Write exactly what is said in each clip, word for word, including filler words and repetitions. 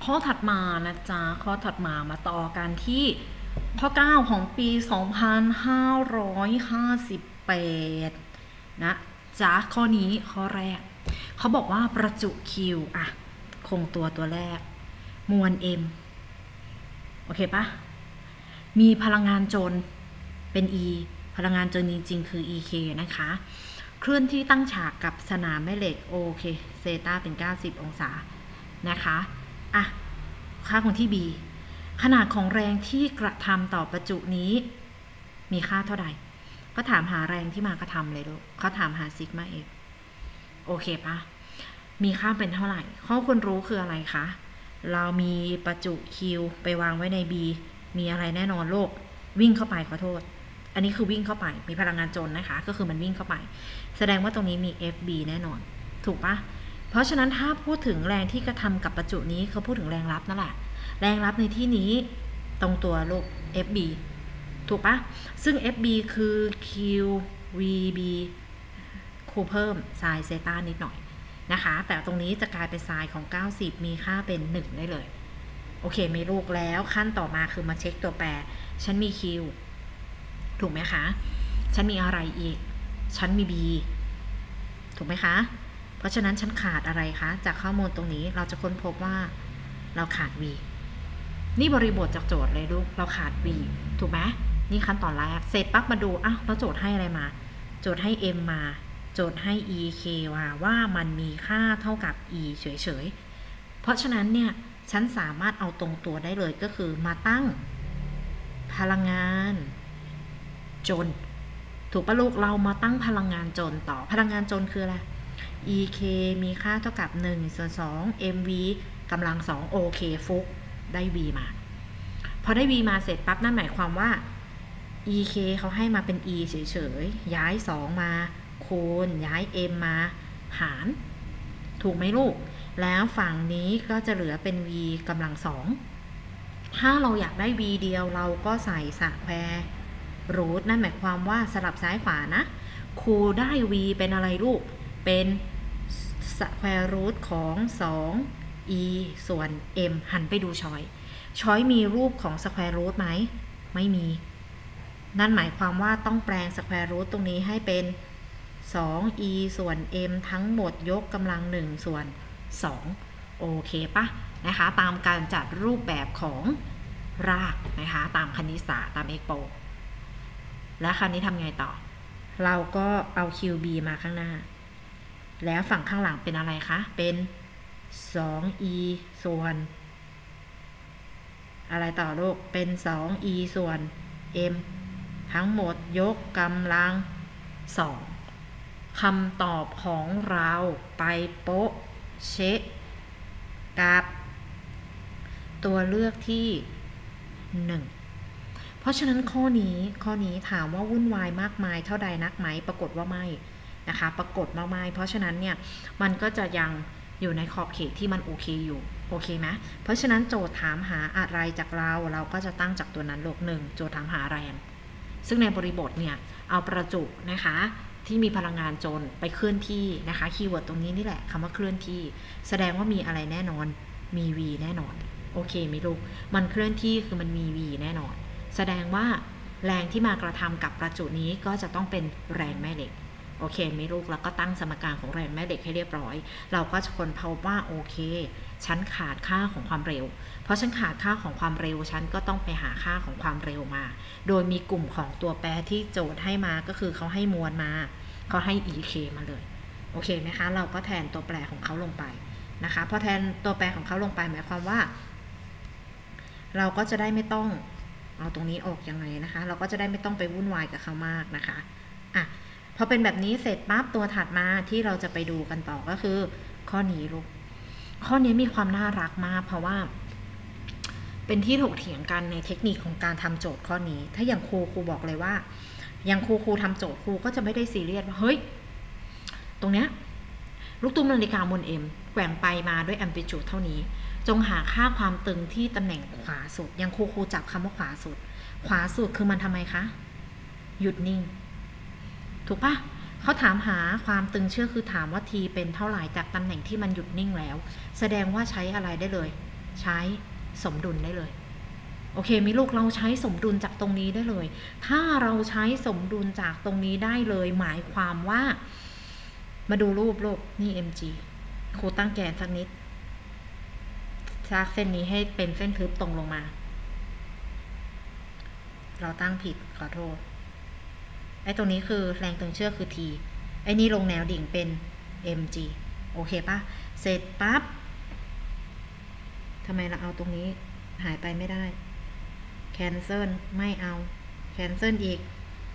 ข้อถัดมานะจ๊ะข้อถัดมามาต่อกันที่ข้อเก้าของปี สองพันห้าร้อยห้าสิบแปด นะจ๊ะข้อนี้ข้อแรกเขาบอกว่าประจุ Q อ่ะคงตัวตัวแรกมวล M โอเคปะมีพลังงานจนเป็น E พลังงานจนจริงๆคือ อี เค นะคะเคลื่อนที่ตั้งฉากกับสนามแม่เหล็กโอเคเซตาเป็นเก้าสิบองศานะคะอ่ะค่าของที่ B ขนาดของแรงที่กระทำต่อประจุนี้มีค่าเท่าใดก็ถามหาแรงที่มากระทำเลยลูกเขาถามหาซิกมาเอฟโอเคปะมีค่าเป็นเท่าไหร่ข้อควรรู้คืออะไรคะเรามีประจุ Q ไปวางไว้ใน B มีอะไรแน่นอนโลกวิ่งเข้าไปขอโทษอันนี้คือวิ่งเข้าไปมีพลังงานจนนะคะก็คือมันวิ่งเข้าไปแสดงว่าตรงนี้มี เอฟ บี แน่นอนถูกปะเพราะฉะนั้นถ้าพูดถึงแรงที่กระทำกับประจุนี้เขาพูดถึงแรงรับนั่นแหละแรงรับในที่นี้ตรงตัวโลก เอฟ บี ถูกปะซึ่ง เอฟ บี คือ Q วี บี คูเพิ่มไซน์เซตานิดหน่อยนะคะแต่ตรงนี้จะกลายเป็นไซน์ของเก้าสิบมีค่าเป็นหนึ่งได้เลยโอเคไม่ลูกแล้วขั้นต่อมาคือมาเช็คตัวแปรฉันมี Q ถูกไหมคะฉันมีอะไรอีกฉันมี B ถูกไหมคะเพราะฉะนั้นฉันขาดอะไรคะจากข้อมูลตรงนี้เราจะค้นพบว่าเราขาด V นี่บริบทจากโจทย์เลยลูกเราขาด V ถูกไหมนี่ขั้นตอนแรกเสร็จปั๊บมาดูอ้าวแล้วโจทย์ให้อะไรมาโจทย์ให้ M มาโจทย์ให้ อี เค ว่าว่ามันมีค่าเท่ากับ E เฉยๆเพราะฉะนั้นเนี่ยฉันสามารถเอาตรงตัวได้เลยก็คือมาตั้งพลังงานจนถูกปะลูกเรามาตั้งพลังงานจนต่อพลังงานจนคืออะไร อี เค มีค่าเท่ากับหนึ่งส่วนสอง เอ็ม วี กำลังสองโอเคฟุกได้ V มาพอได้ V มาเสร็จปั๊บนั่นหมายความว่า อี เค เขาให้มาเป็น E เฉยๆย้ายสองมาคูณย้าย M มาหารถูกไหมลูกแล้วฝั่งนี้ก็จะเหลือเป็น V กำลังสองถ้าเราอยากได้ V เดียวเราก็ใส่สแควร์รูทนั่นหมายความว่าสลับซ้ายขวานะคูณได้ V เป็นอะไรลูกเป็นสแควร์รูทของสอง E ส่วน M หันไปดูช้อยช้อยมีรูปของสแควร์รูทไหมไม่มีนั่นหมายความว่าต้องแปลงสแควร์รูทตรงนี้ให้เป็นสอง E ส่วน M ทั้งหมดยกกำลังหนึ่งส่วนสองโอเคปะนะคะตามการจัดรูปแบบของรากนะคะตามคณิตศาสตร์ตามเอ็กโปแล้วคราวนี้ทำไงต่อเราก็เอา คิว บี มาข้างหน้าแล้วฝั่งข้างหลังเป็นอะไรคะเป็นสอง E ส่วนอะไรต่อลูกเป็นสอง E ส่วน M ทั้งหมดยกกำลังสองคำตอบของเราไปโป๊ะเชะกับตัวเลือกที่หนึ่งเพราะฉะนั้นข้อนี้ข้อนี้ถามว่าวุ่นวายมากมายเท่าใดนักไหมปรากฏว่าไม่นะคะปรากฏมากๆเพราะฉะนั้นเนี่ยมันก็จะยังอยู่ในขอบเขตที่มันโอเคอยู่โอเคไหมเพราะฉะนั้นโจทย์ถามหาอะไรจากเราเราก็จะตั้งจากตัวนั้นลบหนึ่งโจทย์ถามหาแรงซึ่งในบริบทเนี่ยเอาประจุนะคะที่มีพลังงานจนไปเคลื่อนที่นะคะคีย์เวิร์ดตรงนี้นี่แหละคำว่าเคลื่อนที่แสดงว่ามีอะไรแน่นอนมี V แน่นอนโอเคไหมลูกมันเคลื่อนที่คือมันมี V แน่นอนแสดงว่าแรงที่มากระทำกับประจุนี้ก็จะต้องเป็นแรงแม่เหล็กโอเคไหมลูกแล้วก็ตั้งสมการของแรงแม่เหล็กให้เรียบร้อยเราก็จะค้นพบว่าโอเคฉันขาดค่าของความเร็วเพราะฉันขาดค่าของความเร็วฉันก็ต้องไปหาค่าของความเร็วมาโดยมีกลุ่มของตัวแปรที่โจทย์ให้มาก็คือเขาให้มวลมาเขาให้ อี เค มาเลยโอเคไหมคะเราก็แทนตัวแปรของเขาลงไปนะคะพอแทนตัวแปรของเขาลงไปหมายความว่าเราก็จะได้ไม่ต้องเอาตรงนี้ออกยังไงนะคะเราก็จะได้ไม่ต้องไปวุ่นวายกับเขามากนะคะอ่ะพอเป็นแบบนี้เสร็จปั๊บตัวถัดมาที่เราจะไปดูกันต่อก็คือข้อนี้ลูกข้อนี้มีความน่ารักมากเพราะว่าเป็นที่ถกเถียงกันในเทคนิคของการทำโจทย์ข้อนี้ถ้าอย่างครูครูบอกเลยว่าอย่างครูครูทำโจทย์ครูก็จะไม่ได้ซีเรียสว่าเฮ้ยตรงเนี้ยลูกตุ้มนาฬิกาบน M แกว่งไปมาด้วยแอมพลิจูดเท่านี้จงหาค่าความตึงที่ตำแหน่งขวาสุดยังครูครูจับคำว่าขวาสุดขวาสุดคือมันทำไมคะหยุดนิ่งถูกปะเขาถามหาความตึงเชือกคือถามว่า T เป็นเท่าไหร่จากตำแหน่งที่มันหยุดนิ่งแล้วแสดงว่าใช้อะไรได้เลยใช้สมดุลได้เลยโอเคมีลูกเราใช้สมดุลจากตรงนี้ได้เลยถ้าเราใช้สมดุลจากตรงนี้ได้เลยหมายความว่ามาดูรูปรูปนี่ เอ็ม จี ครูตั้งแกนสักนิดลากเส้นนี้ให้เป็นเส้นทึบตรงลงมาเราตั้งผิดขอโทษไอ้ตรงนี้คือแรงตึงเชือกคือ T ไอ้นี่ลงแนวดิ่งเป็น เอ็ม จี โอเคปะเสร็จปั๊บทำไมเราเอาตรงนี้หายไปไม่ได้ cancel ไม่เอา cancel อีก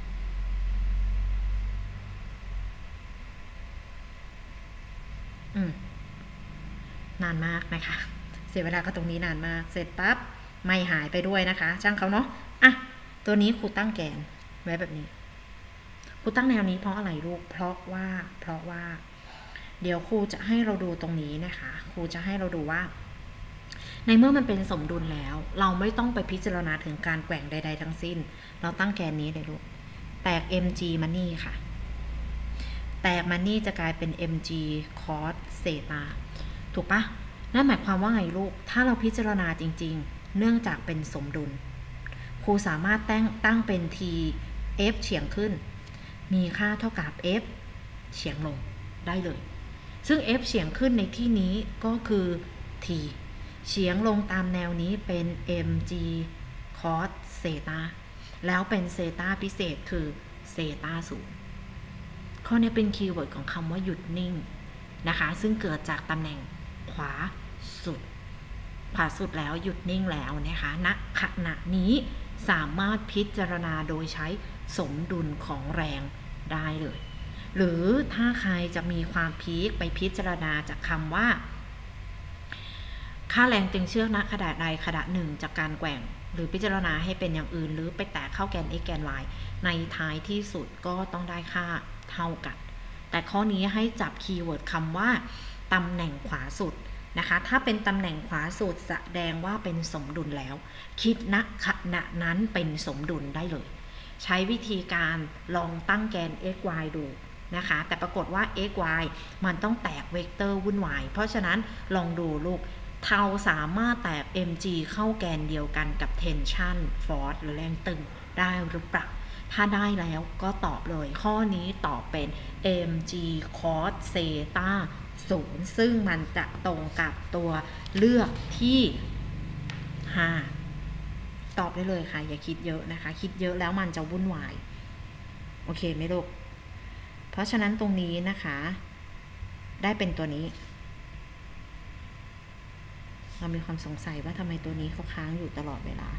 อืมนานมากนะคะเสียเวลาก็ตรงนี้นานมากเสร็จปั๊บไม่หายไปด้วยนะคะช่างเขาเนาะอ่ะตัวนี้ครูตั้งแกนไว้แบบนี้ครูตั้งแนวนี้เพราะอะไรลูกเพราะว่าเพราะว่าเดี๋ยวครูจะให้เราดูตรงนี้นะคะครูจะให้เราดูว่าในเมื่อมันเป็นสมดุลแล้วเราไม่ต้องไปพิจารณาถึงการแกว่งใดๆทั้งสิ้นเราตั้งแกนนี้เลยลูกแตก เอ็ม จี มานี่ค่ะแตกมานี่จะกลายเป็น เอ็ม จี cos เซตาถูกปะนั่นหมายความว่าไงลูกถ้าเราพิจารณาจริงๆเนื่องจากเป็นสมดุลครูสามารถตั้งตั้งเป็น t f เฉียงขึ้นมีค่าเท่ากับ f เฉียงลงได้เลยซึ่ง f เฉียงขึ้นในที่นี้ก็คือ t เฉียงลงตามแนวนี้เป็น mg cos เซตาแล้วเป็นเซตาพิเศษคือเซตาศูนย์ข้อนี้เป็นคีย์เวิร์ดของคำว่าหยุดนิ่งนะคะซึ่งเกิดจากตำแหน่งขวาสุดขวาสุดแล้วหยุดนิ่งแล้วนะคะณขณะนี้สามารถพิจารณาโดยใช้สมดุลของแรงได้เลยหรือถ้าใครจะมีความพีคไปพิจารณาจากคำว่าค่าแรงตึงเชือกณขนาดใดขนาดหนึ่งจากการแกว่งหรือพิจารณาให้เป็นอย่างอื่นหรือไปแตะเข้าแกน x แกน y ในท้ายที่สุดก็ต้องได้ค่าเท่ากันแต่ข้อนี้ให้จับคีย์เวิร์ดคำว่าตำแหน่งขวาสุดนะคะถ้าเป็นตำแหน่งขวาสุดแสดงว่าเป็นสมดุลแล้วคิดณขณะนั้นเป็นสมดุลได้เลยใช้วิธีการลองตั้งแกน x y ดูนะคะแต่ปรากฏว่า x y มันต้องแตกเวกเตอร์วุ่นวายเพราะฉะนั้นลองดูลูกเราสามารถแตก mg เข้าแกนเดียวกันกับ tension force หรือแรงตึงได้หรือเปล่าถ้าได้แล้วก็ตอบเลยข้อนี้ตอบเป็น mg cos เซตาศูนย์ซึ่งมันจะตรงกับตัวเลือกที่ห้าตอบได้เลยค่ะอย่าคิดเยอะนะคะคิดเยอะแล้วมันจะวุ่นวายโอเคไหมลูกเพราะฉะนั้นตรงนี้นะคะได้เป็นตัวนี้เรามีความสงสัยว่าทำไมตัวนี้เขาค้างอยู่ตลอดเวลา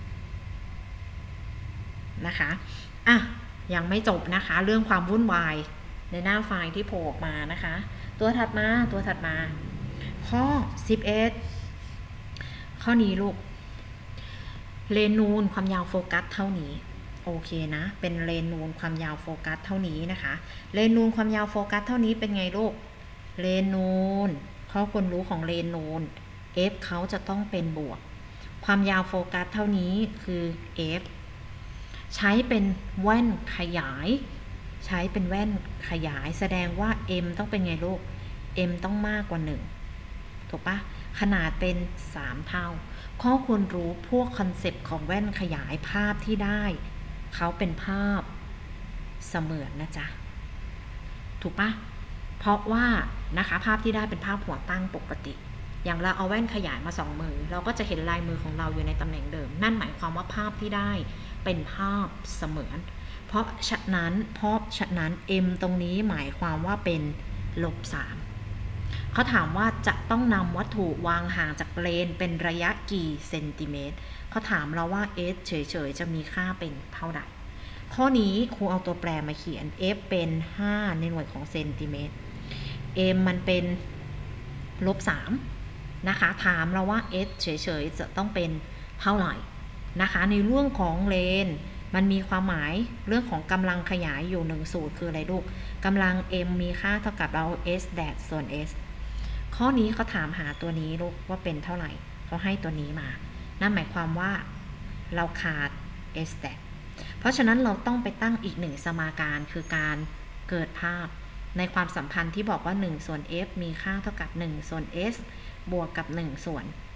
นะคะอ่ะยังไม่จบนะคะเรื่องความวุ่นวายในหน้าไฟล์ที่โผล่ออกมานะคะตัวถัดมาตัวถัดมาข้อสิบเอ็ดข้อนี้ลูกเลนนูนความยาวโฟกัสเท่านี้โอเคนะเป็นเลนนูนความยาวโฟกัสเท่านี้นะคะเลนนูนความยาวโฟกัสเท่านี้เป็นไงลูกเลนนูนข้อควรรู้ของเลนนูน f เขาจะต้องเป็นบวกความยาวโฟกัสเท่านี้คือ f ใช้เป็นแว่นขยายใช้เป็นแว่นขยายแสดงว่า m ต้องเป็นไงลูก m ต้องมากกว่าหนึ่งถูกปะขนาดเป็นสามเท่าข้อควรรู้พวกคอนเซปต์ของแว่นขยายภาพที่ได้เขาเป็นภาพเสมือนนะจ๊ะถูกปะเพราะว่านะคะภาพที่ได้เป็นภาพหัวตั้งปกติอย่างเราเอาแว่นขยายมาสองมือเราก็จะเห็นลายมือของเราอยู่ในตำแหน่งเดิมนั่นหมายความว่าภาพที่ได้เป็นภาพเสมือนเพราะฉะนั้นเพราะฉะนั้น m ตรงนี้หมายความว่าเป็นลบสามเขาถามว่าจะต้องนำวัตถุวางห่างจากเลนเป็นระยะกี่เซนติเมตรเขาถามเราว่า s เฉยๆจะมีค่าเป็นเท่าใดข้อนี้ครูเอาตัวแปรมาเขียน f เป็นห้าในหน่วยของเซนติเมตร m มันเป็นลบสามนะคะถามเราว่า s เฉยๆจะต้องเป็นเท่าไหร่นะคะในเรื่องของเลนมันมีความหมายเรื่องของกำลังขยายอยู่หนึ่งสูตรคืออะไรลูกกำลัง m มีค่าเท่ากับเรา s แดดส่วน s ข้อนี้เขาถามหาตัวนี้ลูกว่าเป็นเท่าไหร่เขาให้ตัวนี้มานั่นหมายความว่าเราขาด s แดดเพราะฉะนั้นเราต้องไปตั้งอีกหนึ่งสมการคือการเกิดภาพในความสัมพันธ์ที่บอกว่าหนึ่งส่วน f มีค่าเท่ากับหนึ่งส่วน s บวกกับหนึ่งส่วน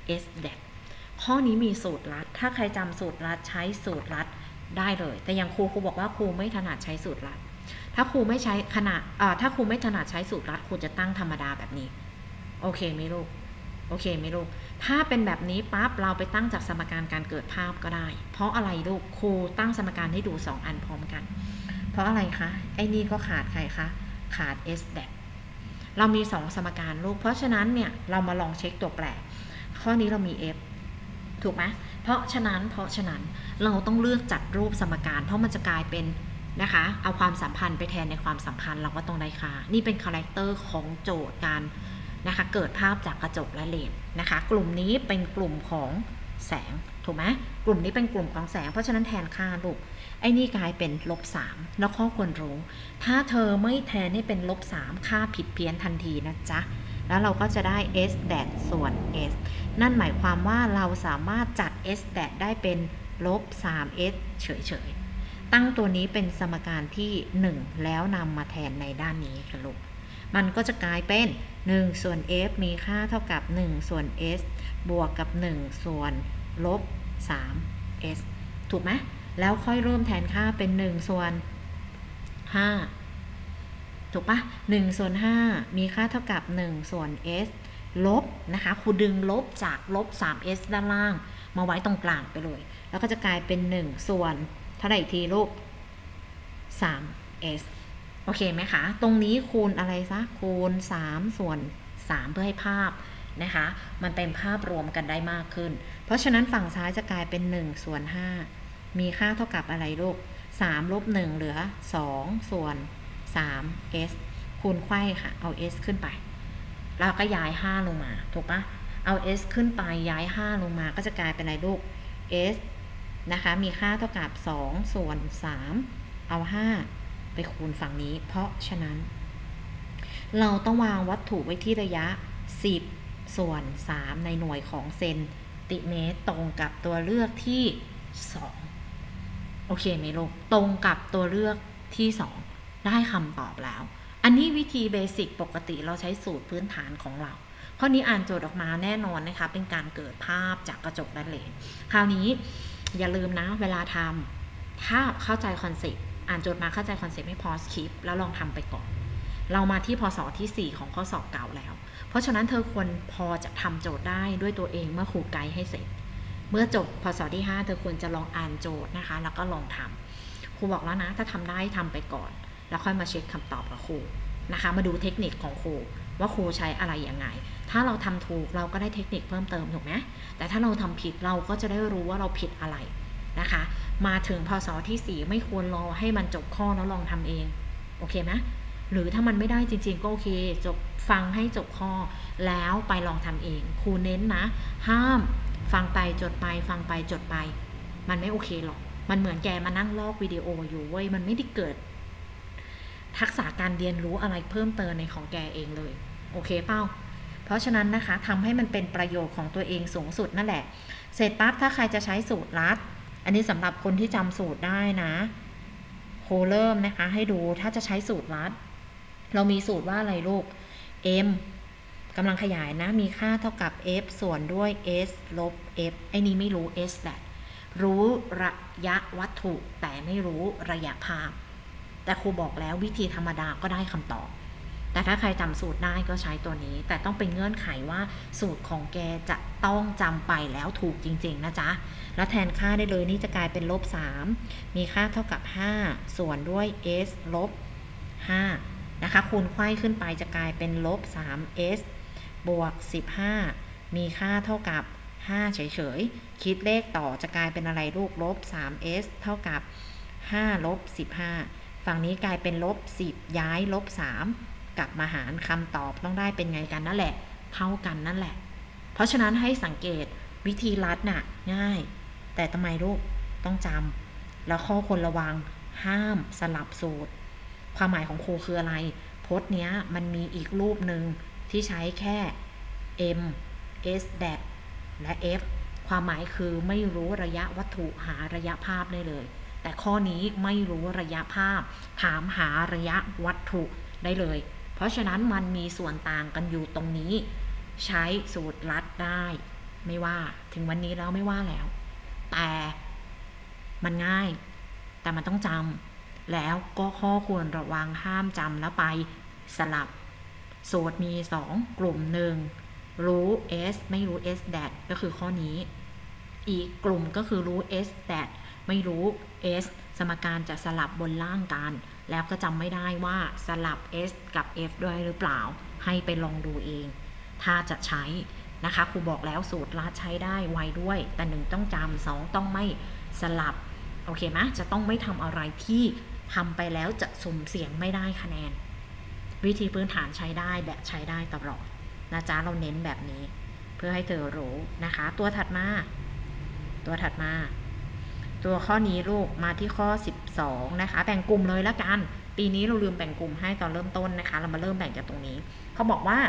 s แดกข้อนี้มีสูตรลัดถ้าใครจำสูตรลัดใช้สูตรลัดได้เลยแต่อย่างครูครูบอกว่าครูไม่ถนัดใช้สูตรลัดถ้าครูไม่ใช้ขนาดถ้าครูไม่ถนัดใช้สูตรลัดครูจะตั้งธรรมดาแบบนี้โอเคไหมลูกโอเคไหมลูกถ้าเป็นแบบนี้ปั๊บเราไปตั้งจากสมการการเกิดภาพก็ได้เพราะอะไรลูกครูตั้งสมการให้ดูสองอันพร้อมกันเพราะอะไรคะไอ้นี่ก็ขาดใครคะขาด s แดกเรามีสองสมการลูกเพราะฉะนั้นเนี่ยเรามาลองเช็คตัวแปรข้อนี้เรามี f ถูกไหมเพราะฉะนั้นเพราะฉะนั้นเราต้องเลือกจัดรูปสมการเพราะมันจะกลายเป็นนะคะเอาความสัมพันธ์ไปแทนในความสัมพันธ์เราก็ต้องได้ค่านี่เป็นคาแรคเตอร์ของโจทย์การนะคะเกิดภาพจากกระจกและเลนนะคะกลุ่มนี้เป็นกลุ่มของแสงถูกไหมกลุ่มนี้เป็นกลุ่มของแสงเพราะฉะนั้นแทนค่าลูกไอ้นี่กลายเป็นลบสามแล้วข้อควรรู้ถ้าเธอไม่แทนให้เป็นลบสามค่าผิดเพี้ยนทันทีนะจ๊ะแล้วเราก็จะได้ s แดกส่วน s นั่นหมายความว่าเราสามารถจัด s แดกได้เป็นลบ สาม s เฉยๆตั้งตัวนี้เป็นสมการที่หนึ่งแล้วนำมาแทนในด้านนี้ค่ะลูกมันก็จะกลายเป็นหนึ่งส่วน f มีค่าเท่ากับหนึ่งส่วน s บวกกับหนึ่งส่วนลบ สาม s ถูกไหมแล้วค่อยเริ่มแทนค่าเป็นหนึ่งส่วนห้าถูกปะหนึ่งส่วนห้ามีค่าเท่ากับหนึ่งส่วน s ลบนะคะครูดึงลบจากลบ สาม s ด้านล่างมาไว้ตรงกลางไปเลยแล้วก็จะกลายเป็นหนึ่งส่วนเท่าไหร่ทีลูก สาม s โอเคไหมคะตรงนี้คูณอะไรซะคูณสามส่วนสามเพื่อให้ภาพนะคะมันเป็นภาพรวมกันได้มากขึ้นเพราะฉะนั้นฝั่งซ้ายจะกลายเป็นหนึ่งส่วนห้ามีค่าเท่ากับอะไรลูกสามลบหนึ่งเหลือสองส่วนสาม s คูณไขว้ค่ะเอา s ขึ้นไปแล้วก็ย้ายห้าลงมาถูกปะเอา s ขึ้นไปย้ายห้าลงมาก็จะกลายเป็นอะไรลูก s นะคะมีค่าเท่ากับสองส่วนสามเอาห้าไปคูณฝั่งนี้เพราะฉะนั้นเราต้องวางวัตถุไว้ที่ระยะสิบส่วนสามในหน่วยของเซนติเมตรตรงกับตัวเลือกที่สองโอเคไหมลูกตรงกับตัวเลือกที่สองได้คำตอบแล้วอันนี้วิธีเบสิกปกติเราใช้สูตรพื้นฐานของเราข้อนี้อ่านโจทย์ออกมาแน่นอนนะคะเป็นการเกิดภาพจากกระจกและเลนคราวนี้อย่าลืมนะเวลาทำถ้าเข้าใจคอนเซ็ปต์อ่านโจทย์มาเข้าใจคอนเซ็ปต์ไม่พอสคริปต์แล้วลองทำไปก่อนเรามาที่พศที่สี่ของข้อสอบเก่าแล้วเพราะฉะนั้นเธอควรพอจะทำโจทย์ได้ด้วยตัวเองเมื่อครูไกด์ให้เสร็จเมื่อจบพศที่ห้าเธอควรจะลองอ่านโจทย์นะคะแล้วก็ลองทำครูบอกแล้วนะถ้าทำได้ทำไปก่อนแล้วค่อยมาเช็คคำตอบกับครูนะคะมาดูเทคนิคของครูว่าครูใช้อะไรยังไงถ้าเราทำถูกเราก็ได้เทคนิคเพิ่มเติมถูกไหมแต่ถ้าเราทำผิดเราก็จะได้รู้ว่าเราผิดอะไรนะคะมาถึงพศที่สี่ไม่ควรรอให้มันจบข้อแล้วลองทำเองโอเคไหมหรือถ้ามันไม่ได้จริงๆก็โอเคจบฟังให้จบข้อแล้วไปลองทำเองครูเน้นนะห้ามฟังไปจดไปฟังไปจดไปมันไม่โอเคหรอกมันเหมือนแกมานั่งลอกวิดีโออยู่เว้ยมันไม่ได้เกิดทักษะการเรียนรู้อะไรเพิ่มเติมในของแกเองเลยโอเคเปล่าเพราะฉะนั้นนะคะทำให้มันเป็นประโยชน์ของตัวเองสูงสุดนั่นแหละเสร็จปั๊บถ้าใครจะใช้สูตรลัดอันนี้สำหรับคนที่จำสูตรได้นะโคเริ่มนะคะให้ดูถ้าจะใช้สูตรลัดเรามีสูตรว่าอะไรลูก m กำลังขยายนะมีค่าเท่ากับ f ส่วนด้วย s ลบ f ไอ้นี้ไม่รู้ s แหละรู้ระยะวัตถุแต่ไม่รู้ระยะภาพแต่ครูบอกแล้ววิธีธรรมดาก็ได้คำตอบแต่ถ้าใครจำสูตรได้ก็ใช้ตัวนี้แต่ต้องเป็นเงื่อนไขว่าสูตรของแกจะต้องจำไปแล้วถูกจริงๆนะจ๊ะแล้วแทนค่าได้เลยนี่จะกลายเป็นลบสามมีค่าเท่ากับห้าส่วนด้วย s ลบห้านะคะคูณไขว้ขึ้นไปจะกลายเป็นลบ สาม s บวกสิบห้ามีค่าเท่ากับห้าเฉยๆคิดเลขต่อจะกลายเป็นอะไรลูกลบ สาม s เท่ากับห้าลบสิบห้าฝั่งนี้กลายเป็นลบสิบย้ายลบสามกลับมาหารคำตอบต้องได้เป็นไงกันนั่นแหละเท่ากันนั่นแหละเพราะฉะนั้นให้สังเกตวิธีลัดน่ะง่ายแต่ทำไมลูกต้องจำแล้วข้อควรระวังห้ามสลับสูตรความหมายของครูคืออะไรพจน์เนี้ยมันมีอีกรูปหนึ่งที่ใช้แค่ m s แดกและ f ความหมายคือไม่รู้ระยะวัตถุหาระยะภาพได้เลยแต่ข้อนี้ไม่รู้ระยะภาพถามหาระยะวัตถุได้เลยเพราะฉะนั้นมันมีส่วนต่างกันอยู่ตรงนี้ใช้สูตรลัดได้ไม่ว่าถึงวันนี้แล้วไม่ว่าแล้วแต่มันง่ายแต่มันต้องจำแล้วก็ข้อควรระวังห้ามจำแล้วไปสลับสูตรมีสองกลุ่มหนึ่งรู้ s ไม่รู้ s that ก็คือข้อนี้อีกกลุ่มก็คือรู้ s that ไม่รู้ s สมการจะสลับบนล่างกันแล้วก็จำไม่ได้ว่าสลับ s กับ f ด้วยหรือเปล่าให้ไปลองดูเองถ้าจะใช้นะคะครูบอกแล้วสูตรลัดใช้ได้ไวด้วยแต่หนึ่งต้องจำสองต้องไม่สลับโอเคไหมจะต้องไม่ทำอะไรที่ทำไปแล้วจะสุ่มเสี่ยงไม่ได้คะแนนวิธีพื้นฐานใช้ได้แบบใช้ได้ตลอดนะจ๊ะเราเน้นแบบนี้เพื่อให้เธอรู้นะคะตัวถัดมาตัวถัดมาตัวข้อนี้ลูกมาที่ข้อสิบสองนะคะแบ่งกลุ่มเลยละกันปีนี้เราลืมแบ่งกลุ่มให้ตอนเริ่มต้นนะคะเรามาเริ่มแบ่งจากตรงนี้เขาบอกว่า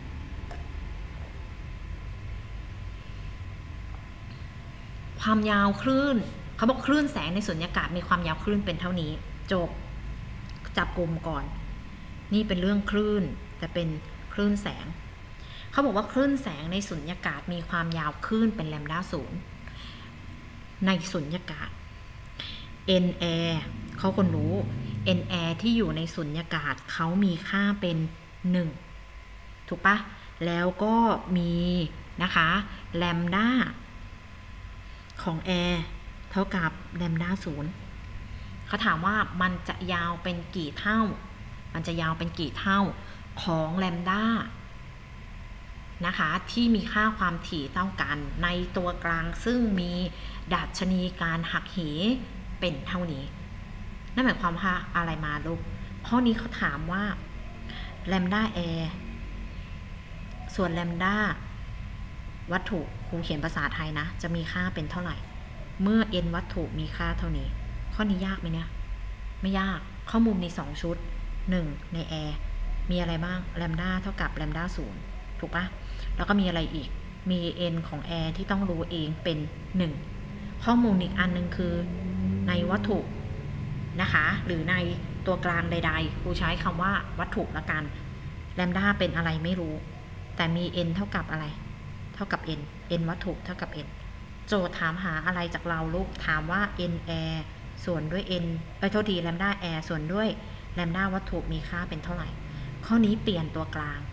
ความยาวคลื่นเขาบอกคลื่นแสงในสุญญากาศมีความยาวคลื่นเป็นเท่านี้จบจับกลุ่มก่อนนี่เป็นเรื่องคลื่นแต่เป็นคลื่นแสงเขาบอกว่าคลื่นแสงในสุญญากาศมีความยาวคลื่นเป็นแลมด้าศูนย์ในสุญญากาศ n air เขาคนรู้ n air ที่อยู่ในสุญญากาศเขามีค่าเป็นหนึ่งถูกปะแล้วก็มีนะคะแลมด้าของแอร์เท่ากับแลมด้าศูนย์เขาถามว่ามันจะยาวเป็นกี่เท่ามันจะยาวเป็นกี่เท่าของแลมด้านะคะที่มีค่าความถี่เท่ากันในตัวกลางซึ่งมีดัชนีการหักเหเป็นเท่านี้นั่นหมายความว่าอะไรมาลูกข้อนี้เขาถามว่าแลมด้าแอร์ส่วนแลมด้าวัตถุครูเขียนภาษาไทยนะจะมีค่าเป็นเท่าไหร่เมื่อ n วัตถุมีค่าเท่านี้ข้อนี้ยากไหมเนี่ยไม่ยากข้อมูลมีสองชุดหนึ่งในแอร์มีอะไรบ้างแลมด้าเท่ากับแลมด้าศูนย์ถูกปะแล้วก็มีอะไรอีกมี n ของแอร์ที่ต้องรู้เองเป็นหนึ่งข้อมูลอีกอันนึงคือในวัตถุนะคะหรือในตัวกลางใดๆครูใช้คำว่าวัตถุละกันแลมด้าเป็นอะไรไม่รู้แต่มี n เท่ากับอะไรเท่ากับ n n วัตถุเท่ากับ n โจทย์ถามหาอะไรจากเราลูกถามว่า n air ส่วนด้วย n เอ้ยโทษทีแลมด้า air ส่วนด้วยแลมด้าวัตถุมีค่าเป็นเท่าไหร่ข้อนี้เปลี่ยนตัวกลาง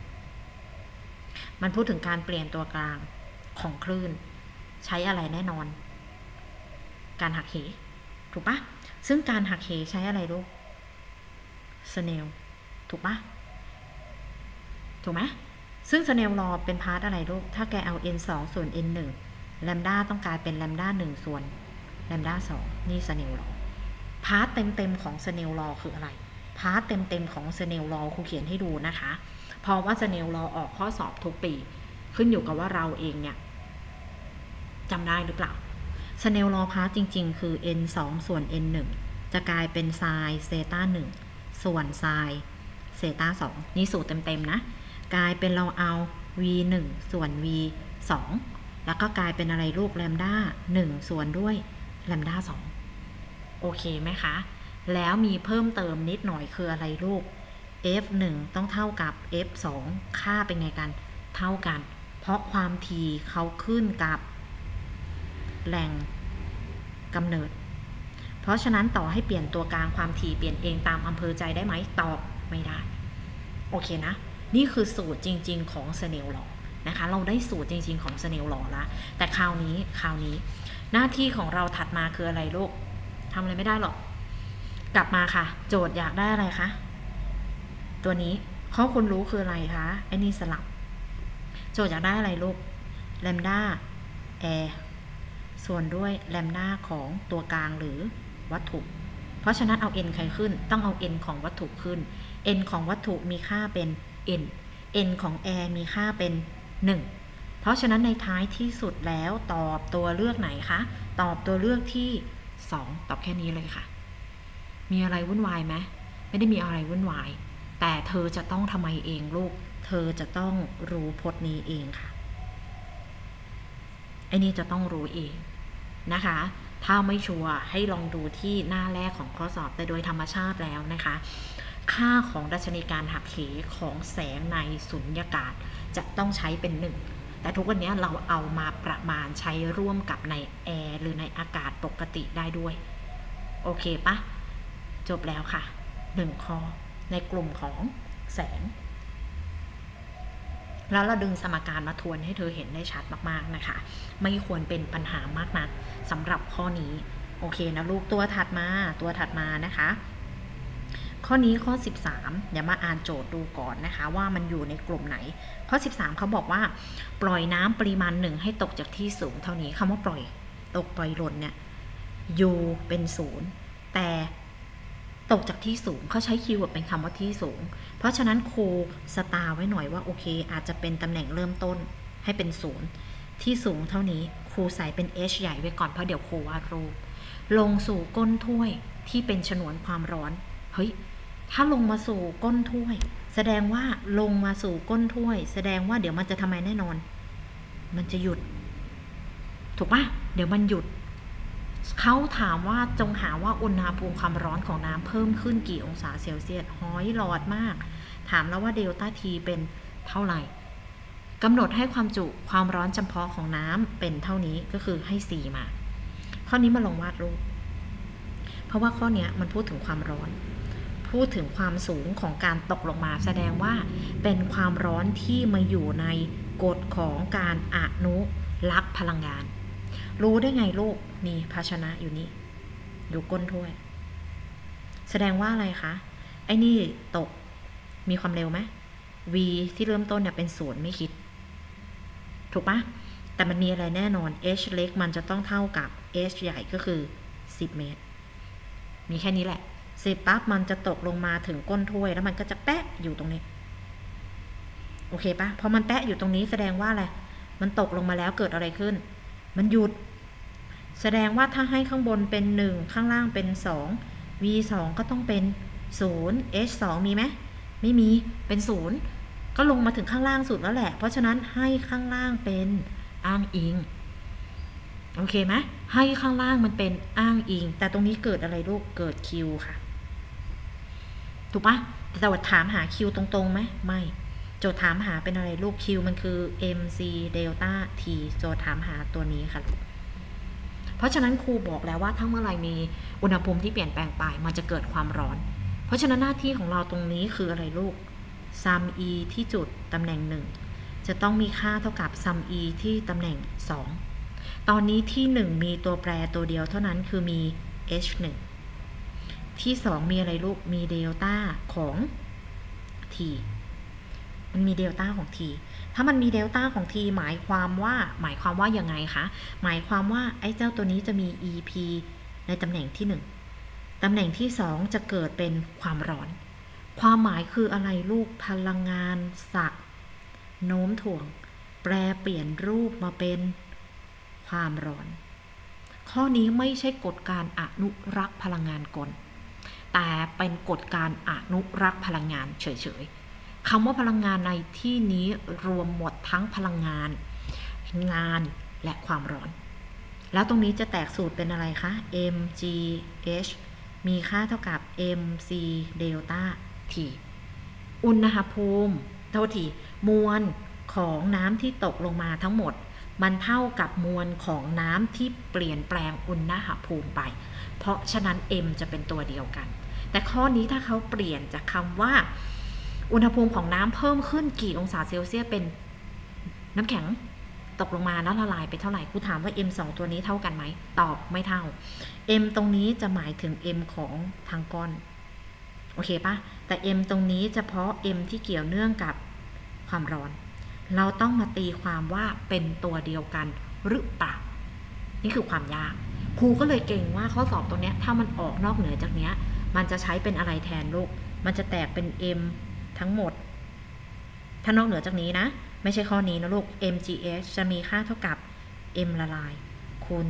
มันพูดถึงการเปลี่ยนตัวกลางของคลื่นใช้อะไรแน่นอนการหักเหถูกปะซึ่งการหักเหใช้อะไรลูกสเนลถูกปะถูกไหมซึ่งสเนลลอเป็นพาร์ทอะไรลูกถ้าแกเอา n สองส่วน n หนึ่งแลมด้าต้องกลายเป็นแลมด้าหนึ่งส่วนแลมด้าสองนี่สเนลลอพาร์ทเต็มๆของสเนลลอคืออะไรพาร์ทเต็มๆของสเนลลอครูเขียนให้ดูนะคะเพราะว่าสเนลลอออกข้อสอบทุกปีขึ้นอยู่กับว่าเราเองเนี่ยจำได้หรือเปล่าสเนลลอพาร์ทจริงๆคือ n สองส่วน n หนึ่งจะกลายเป็นไซน์เซต้าหนึ่งส่วนไซน์เซต้าสองนี่สูตรเต็มๆนะกลายเป็นเราเอา v หนึ่งส่วน v สองแล้วก็กลายเป็นอะไรลูกแลมด้าหนึ่งส่วนด้วยแลมด้าสองโอเคไหมคะแล้วมีเพิ่มเติมนิดหน่อยคืออะไรลูก f หนึ่งต้องเท่ากับ f สองค่าเป็นไงกันเท่ากันเพราะความถี่เขาขึ้นกับแหล่งกำเนิดเพราะฉะนั้นต่อให้เปลี่ยนตัวกลางความถี่เปลี่ยนเองตามอำเภอใจได้ไหมตอบไม่ได้โอเคนะนี่คือสูตรจริงๆของสเนลลอนะคะเราได้สูตรจริงๆของสเนลลอละแต่คราวนี้คราวนี้หน้าที่ของเราถัดมาคืออะไรลูกทำอะไรไม่ได้หรอกกลับมาค่ะโจทย์อยากได้อะไรคะตัวนี้ข้อคุณรู้คืออะไรคะไอ้นี่สลับโจทย์อยากได้อะไรลูกแลมด้าแอร์ส่วนด้วยแลมด้าของตัวกลางหรือวัตถุเพราะฉะนั้นเอา n ใครขึ้นต้องเอา n ของวัตถุขึ้น n ของวัตถุมีค่าเป็น n n ของแอร์มีค่าเป็นหนึ่งเพราะฉะนั้นในท้ายที่สุดแล้วตอบตัวเลือกไหนคะตอบตัวเลือกที่สองตอบแค่นี้เลยค่ะมีอะไรวุ่นวายไหมไม่ได้มีอะไรวุ่นวายแต่เธอจะต้องทำไมเองลูกเธอจะต้องรู้พจน์นี้เองค่ะไอ้นี่จะต้องรู้เองนะคะถ้าไม่ชัวร์ให้ลองดูที่หน้าแรกของข้อสอบแต่โดยธรรมชาติแล้วนะคะค่าของดัชนีการหักเหของแสงในสุญญากาศจะต้องใช้เป็นหนึ่งแต่ทุกวันนี้เราเอามาประมาณใช้ร่วมกับในแอร์หรือในอากาศปกติได้ด้วยโอเคปะจบแล้วค่ะหนึ่งข้อในกลุ่มของแสงแล้วเราดึงสมการมาทวนให้เธอเห็นได้ชัดมากๆนะคะไม่ควรเป็นปัญหามากนักสำหรับข้อนี้โอเคนะลูกตัวถัดมาตัวถัดมานะคะข้อนี้ข้อสิบสามเดี๋ยวมาอ่านโจทย์ดูก่อนนะคะว่ามันอยู่ในกลุ่มไหนข้อสิบสามเขาบอกว่าปล่อยน้ำปริมาณหนึ่งให้ตกจากที่สูงเท่านี้คำว่าปล่อยตกปล่อยหล่นเนี่ย u เป็นศูนย์แต่ตกจากที่สูงเขาใช้คีย์เวิร์ดเป็นคำว่าที่สูงเพราะฉะนั้นครูสตาร์ไว้หน่อยว่าโอเคอาจจะเป็นตำแหน่งเริ่มต้นให้เป็นศูนย์ที่สูงเท่านี้ครูใส่เป็น h ใหญ่ไว้ก่อนเพราะเดี๋ยวครูวาดรูปลงสู่ก้นถ้วยที่เป็นฉนวนความร้อนเฮ้ยถ้าลงมาสู่ก้นถ้วยแสดงว่าลงมาสู่ก้นถ้วยแสดงว่าเดี๋ยวมันจะทำไมแน่นอนมันจะหยุดถูกปะเดี๋ยวมันหยุดเขาถามว่าจงหาว่าอุณหภูมิความร้อนของน้ำเพิ่มขึ้นกี่องศาเซลเซียสห้อยหลอดมากถามแล้วว่าเดลต้าทีเป็นเท่าไหร่กำหนดให้ความจุความร้อนเฉพาะของน้ำเป็นเท่านี้ก็คือให้ สี่ มาข้อนี้มาลองวาดรูปเพราะว่าข้อนี้มันพูดถึงความร้อนพูดถึงความสูงของการตกลงมาแสดงว่าเป็นความร้อนที่มาอยู่ในกฎของการอนุรักษ์พลังงานรู้ได้ไงลูกนี่ภาชนะอยู่นี่อยู่ก้นถ้วยแสดงว่าอะไรคะไอ้นี่ตกมีความเร็วไหม v ที่เริ่มต้นเนี่ยเป็นศูนย์ไม่คิดถูกปะแต่มันมีอะไรแน่นอน h เล็กมันจะต้องเท่ากับ h ใหญ่ก็คือสิบเมตรมีแค่นี้แหละเสร็จปั๊บมันจะตกลงมาถึงก้นถ้วยแล้วมันก็จะแปะอยู่ตรงนี้โอเคปะพอมันแปะอยู่ตรงนี้แสดงว่าอะไรมันตกลงมาแล้วเกิดอะไรขึ้นมันหยุดแสดงว่าถ้าให้ข้างบนเป็นหนึ่งข้างล่างเป็นสอง v สองก็ต้องเป็นศูนย์ h สองมีไหมไม่มีเป็นศูนย์ก็ลงมาถึงข้างล่างสุดแล้วแหละเพราะฉะนั้นให้ข้างล่างเป็นอ้างอิงโอเคไหมให้ข้างล่างมันเป็นอ้างอิงแต่ตรงนี้เกิดอะไรลูกเกิด q ค่ะถูกปะแต่ว่าถามหา q ตรงๆไหมไม่โจทย์ถามหาเป็นอะไรลูก q มันคือ mc เดลต้า t โจทย์ถามหาตัวนี้ค่ะเพราะฉะนั้นครูบอกแล้วว่าถ้าเมื่อไรมีอุณหภูมิที่เปลี่ยนแปลงไปมันจะเกิดความร้อนเพราะฉะนั้นหน้าที่ของเราตรงนี้คืออะไรลูก sum e ที่จุดตำแหน่งหนึ่งจะต้องมีค่าเท่ากับ sum e ที่ตำแหน่งสองตอนนี้ที่หนึ่งมีตัวแปรตัวเดียวเท่านั้นคือมี h หนึ่งที่สองมีอะไรลูกมีเดลต้าของ t มันมีเดลต้าของ t ถ้ามันมีเดลต้าของ t หมายความว่าหมายความว่ายังไงคะหมายความว่าไอ้เจ้าตัวนี้จะมี ep ในตำแหน่งที่หนึ่งตำแหน่งที่สองจะเกิดเป็นความร้อนความหมายคืออะไรลูกพลังงานสักโน้มถ่วงแปรเปลี่ยนรูปมาเป็นความร้อนข้อนี้ไม่ใช่กฎการอนุรักษ์พลังงานกลแต่เป็นกฎการอนุรักษ์พลังงานเฉยๆคำว่าพลังงานในที่นี้รวมหมดทั้งพลังงานงานและความร้อนแล้วตรงนี้จะแตกสูตรเป็นอะไรคะ mgh มีค่าเท่ากับ mc เดลต้า t อุณหภูมิเท่าที่มวลของน้ำที่ตกลงมาทั้งหมดมันเท่ากับมวลของน้ำที่เปลี่ยนแปลงอุณหภูมิไปเพราะฉะนั้น m จะเป็นตัวเดียวกันแต่ข้อนี้ถ้าเขาเปลี่ยนจากคำว่าอุณหภูมิของน้ำเพิ่มขึ้นกี่องศาเซลเซียสเป็นน้ำแข็งตกลงมาแล้วละลายไปเท่าไหร่ครูถามว่า m สองตัวนี้เท่ากันไหมตอบไม่เท่า m ตรงนี้จะหมายถึง m ของทางก้อนโอเคปะแต่ m ตรงนี้เฉพาะ m ที่เกี่ยวเนื่องกับความร้อนเราต้องมาตีความว่าเป็นตัวเดียวกันหรือเปล่านี่คือความยากครูก็เลยเก่งว่าข้อสอบตรงนี้ถ้ามันออกนอกเหนือจากนี้มันจะใช้เป็นอะไรแทนลูกมันจะแตกเป็น m ทั้งหมดถ้านอกเหนือจากนี้นะไม่ใช่ข้อนี้นะลูก mgh จะมีค่าเท่ากับ m ละลายคูณ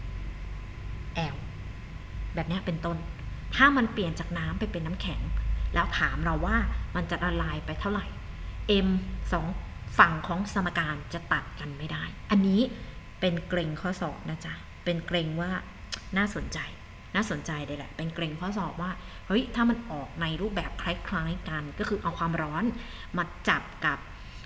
l แบบนี้เป็นต้นถ้ามันเปลี่ยนจากน้ำไปเป็นน้ำแข็งแล้วถามเราว่ามันจะละลายไปเท่าไหร่ m สองฝั่งของสมการจะตัดกันไม่ได้อันนี้เป็นเกรงข้อสอบนะจ๊ะเป็นเกรงว่าน่าสนใจน่าสนใจเลยแหละเป็นเกรงข้อสอบว่าเฮ้ยถ้ามันออกในรูปแบบคล้ายๆกันก็คือเอาความร้อนมาจับกับ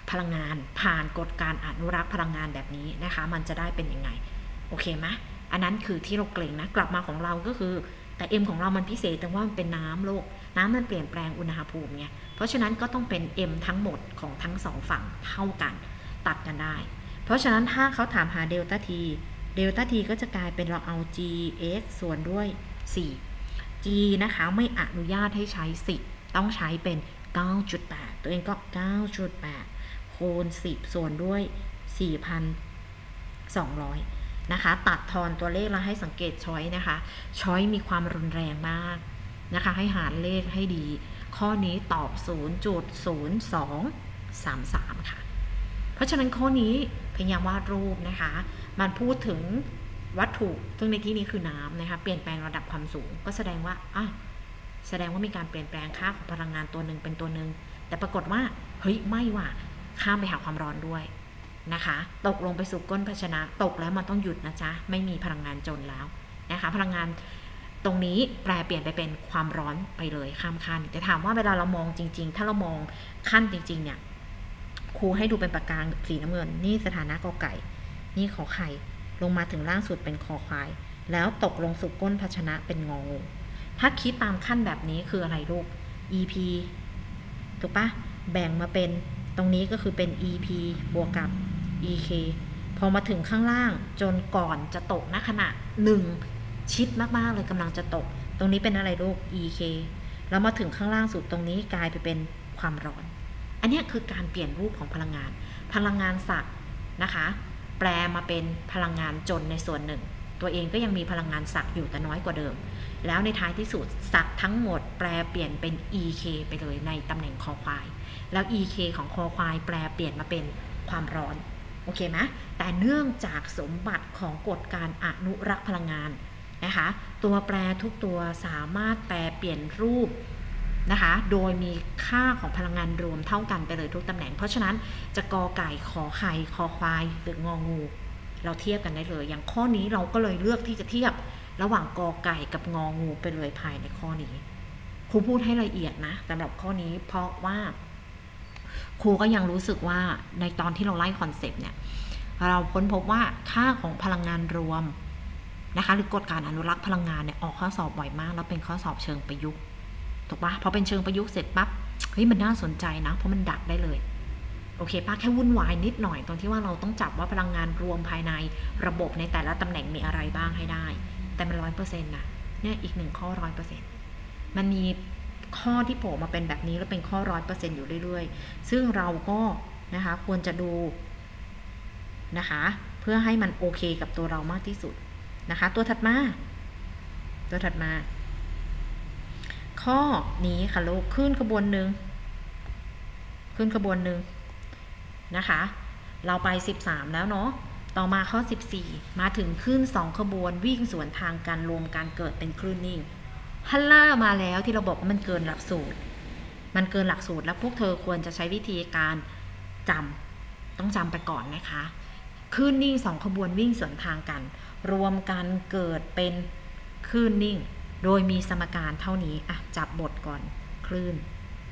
พลังงานผ่านกฎการอนุรักษ์พลังงานแบบนี้นะคะมันจะได้เป็นยังไงโอเคไหมอันนั้นคือที่เราเกรงนะกลับมาของเราก็คือแต่ M ของเรามันพิเศษแต่ว่ามันเป็นน้ำโลกน้ำมันเปลี่ยนแปลงอุณหภูมิไงเพราะฉะนั้นก็ต้องเป็น M ทั้งหมดของทั้งสองฝั่งเท่ากันตัดกันได้เพราะฉะนั้นถ้าเขาถามหาเดลต้า T เดลต้า T ก็จะกลายเป็นเราเอา G x ส่วนด้วยสี่ G นะคะไม่อนุญาตให้ใช้สิบต้องใช้เป็น เก้าจุดแปด ตัวเองก็ เก้าจุดแปด คูณสิบส่วนด้วย สี่พันสองร้อย นะคะตัดทอนตัวเลขแล้วให้สังเกตช้อยนะคะช้อยมีความรุนแรงมากนะคะให้หารเลขให้ดีข้อนี้ตอบ ศูนย์จุดศูนย์สองสามสาม ค่ะเพราะฉะนั้นข้อนี้พยายามวาดรูปนะคะมันพูดถึงวัตถุซึ่งในที่นี้คือน้ำนะคะเปลี่ยนแปลงระดับความสูงก็แสดงว่าอ่ะแสดงว่ามีการเปลี่ยนแปลงค่าของพลังงานตัวหนึ่งเป็นตัวหนึ่งแต่ปรากฏว่าเฮ้ยไม่ว่ะข้ามไปหาความร้อนด้วยนะคะตกลงไปสู่ก้นภาชนะตกแล้วมันต้องหยุดนะจ๊ะไม่มีพลังงานจนแล้วนะคะพลังงานตรงนี้แปลเปลี่ยนไปเป็นความร้อนไปเลยข้ามขั้นแต่ถามว่าเวลาเรามองจริงๆถ้าเรามองขั้นจริงๆเนี่ยครูให้ดูเป็นปากกาสีน้ำเงินนี่สถานะกอไก่นี่ขอไข่ลงมาถึงล่างสุดเป็นคอควายแล้วตกลงสู่ก้นภาชนะเป็นงองูถ้าคิดตามขั้นแบบนี้คืออะไรลูก อี พี ถูกปะแบ่งมาเป็นตรงนี้ก็คือเป็น อี พี บวกกับ อี เค พอมาถึงข้างล่างจนก่อนจะตกณขณะหนึ่งชิดมากๆเลยกำลังจะตกตรงนี้เป็นอะไรลูก อี เค แล้วมาถึงข้างล่างสุดตรงนี้กลายไปเป็นความร้อนอันนี้คือการเปลี่ยนรูปของพลังงานพลังงานศักดิ์นะคะแปลมาเป็นพลังงานจนในส่วนหนึ่งตัวเองก็ยังมีพลังงานศักดิ์อยู่แต่น้อยกว่าเดิมแล้วในท้ายที่สุดศักดิ์ทั้งหมดแปลเปลี่ยนเป็น อี เค ไปเลยในตำแหน่งคอควายแล้ว อี เค ของคอควายแปลเปลี่ยนมาเป็นความร้อนโอเคไหมแต่เนื่องจากสมบัติของกฎการอนุรักษ์พลังงานนะคะตัวแปรทุกตัวสามารถแปลเปลี่ยนรูปนะคะโดยมีค่าของพลังงานรวมเท่ากันไปเลยทุกตำแหน่งเพราะฉะนั้นจะกอไก่ขอไข่คอควายหรืององูเราเทียบกันได้เลยอย่างข้อนี้เราก็เลยเลือกที่จะเทียบระหว่างกอไก่กับงองูไปเลยภายในข้อนี้ครูพูดให้ละเอียดนะสำหรับข้อนี้เพราะว่าครูก็ยังรู้สึกว่าในตอนที่เราไล่คอนเซปต์เนี่ยเราค้นพบว่าค่าของพลังงานรวมนะคะหรือกฎการอนุรักษ์พลังงานเนี่ยออกข้อสอบบ่อยมากแล้วเป็นข้อสอบเชิงประยุกต์ถูกปะพอเป็นเชิงประยุกต์เสร็จปั๊บเฮ้ยมันน่าสนใจนะเพราะมันดักได้เลยโอเคปะแค่วุ่นวายนิดหน่อยตรงที่ว่าเราต้องจับว่าพลังงานรวมภายในระบบในแต่ละตำแหน่งมีอะไรบ้างให้ได้แต่มันร้อยเปอร์เซ็นต์นะเนี่ยอีกหนึ่งข้อร้อยเปอร์เซ็นต์มันมีข้อที่โผล่มาเป็นแบบนี้แล้วเป็นข้อร้อยเปอร์เซ็นต์อยู่เรื่อยๆซึ่งเราก็นะคะควรจะดูนะคะเพื่อให้มันโอเคกับตัวเรามากที่สุดนะคะตัวถัดมาตัวถัดมาข้อนี้ค่ะลูกขึ้นขบวนหนึ่งขึ้นขบวนหนึ่งนะคะเราไปสิบสามแล้วเนาะต่อมาข้อสิบสี่มาถึงขึ้นสองขบวนวิ่งสวนทางการรวมการเกิดเป็นคลื่นนิ่งฮัลล่ามาแล้วที่เราบอกว่ามันเกินหลักสูตรมันเกินหลักสูตรแล้วพวกเธอควรจะใช้วิธีการจำต้องจำไปก่อนนะคะคลื่นนิ่งสองขบวนวิ่งสวนทางกันรวมกันเกิดเป็นคลื่นนิ่งโดยมีสมการเท่านี้อ่ะจับบทก่อนคลื่น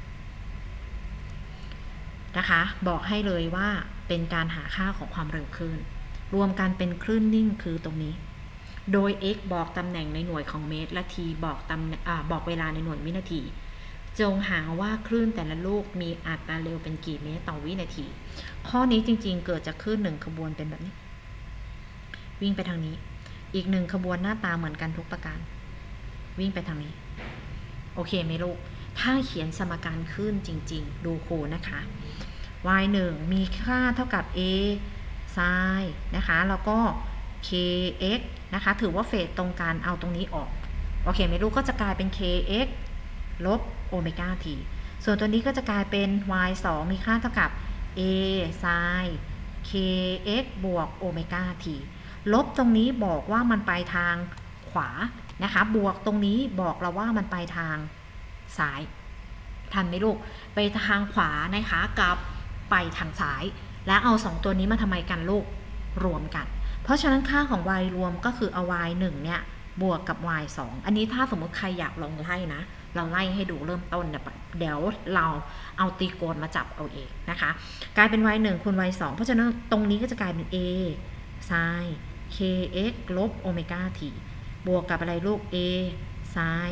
นะคะบอกให้เลยว่าเป็นการหาค่าของความเร็วคลื่นรวมกันเป็นคลื่นนิ่งคือตรงนี้โดย x บอกตำแหน่งในหน่วยของเมตรและ t บอกตำอ่าบอกเวลาในหน่วยวินาทีจงหาว่าคลื่นแต่ละลูกมีอัตราเร็วเป็นกี่เมตรต่อวินาทีข้อนี้จริงๆเกิดจากคลื่นหนึ่งขบวนเป็นแบบนี้วิ่งไปทางนี้อีกหนึ่งขบวนหน้าตาเหมือนกันทุกประการวิ่งไปทางนี้โอเคไหมลูกถ้าเขียนสมการคลื่นจริงๆดูโคนะคะ y หนึ่งมีค่าเท่ากับ a sin นะคะแล้วก็ kx นะคะถือว่าเฟสตรงกันเอาตรงนี้ออกโอเคไหมลูกก็จะกลายเป็น kx ลบโอเมก้า t ส่วนตัวนี้ก็จะกลายเป็น y สองมีค่าเท่ากับ a sin kx บวกโอเมก้า t ลบตรงนี้บอกว่ามันไปทางขวานะคะบวกตรงนี้บอกเราว่ามันไปทางซ้ายทันไหมลูกไปทางขวานะคะกับไปทางซ้ายและเอาสองตัวนี้มาทำไมกันลูกรวมกันเพราะฉะนั้นค่าของ y รวมก็คือเอา y หนึ่งเนี่ยบวกกับ y สองอันนี้ถ้าสมมติใครอยากลองไล่นะเราไล่ให้ดูเริ่มต้นเดี๋ยวเราเอาตรีโกณมาจับเอาเองนะคะกลายเป็น y หนึ่งคูณ y สองเพราะฉะนั้นตรงนี้ก็จะกลายเป็น a sin kx ลบโอเมก้า t บวกกับอะไรลูก a sin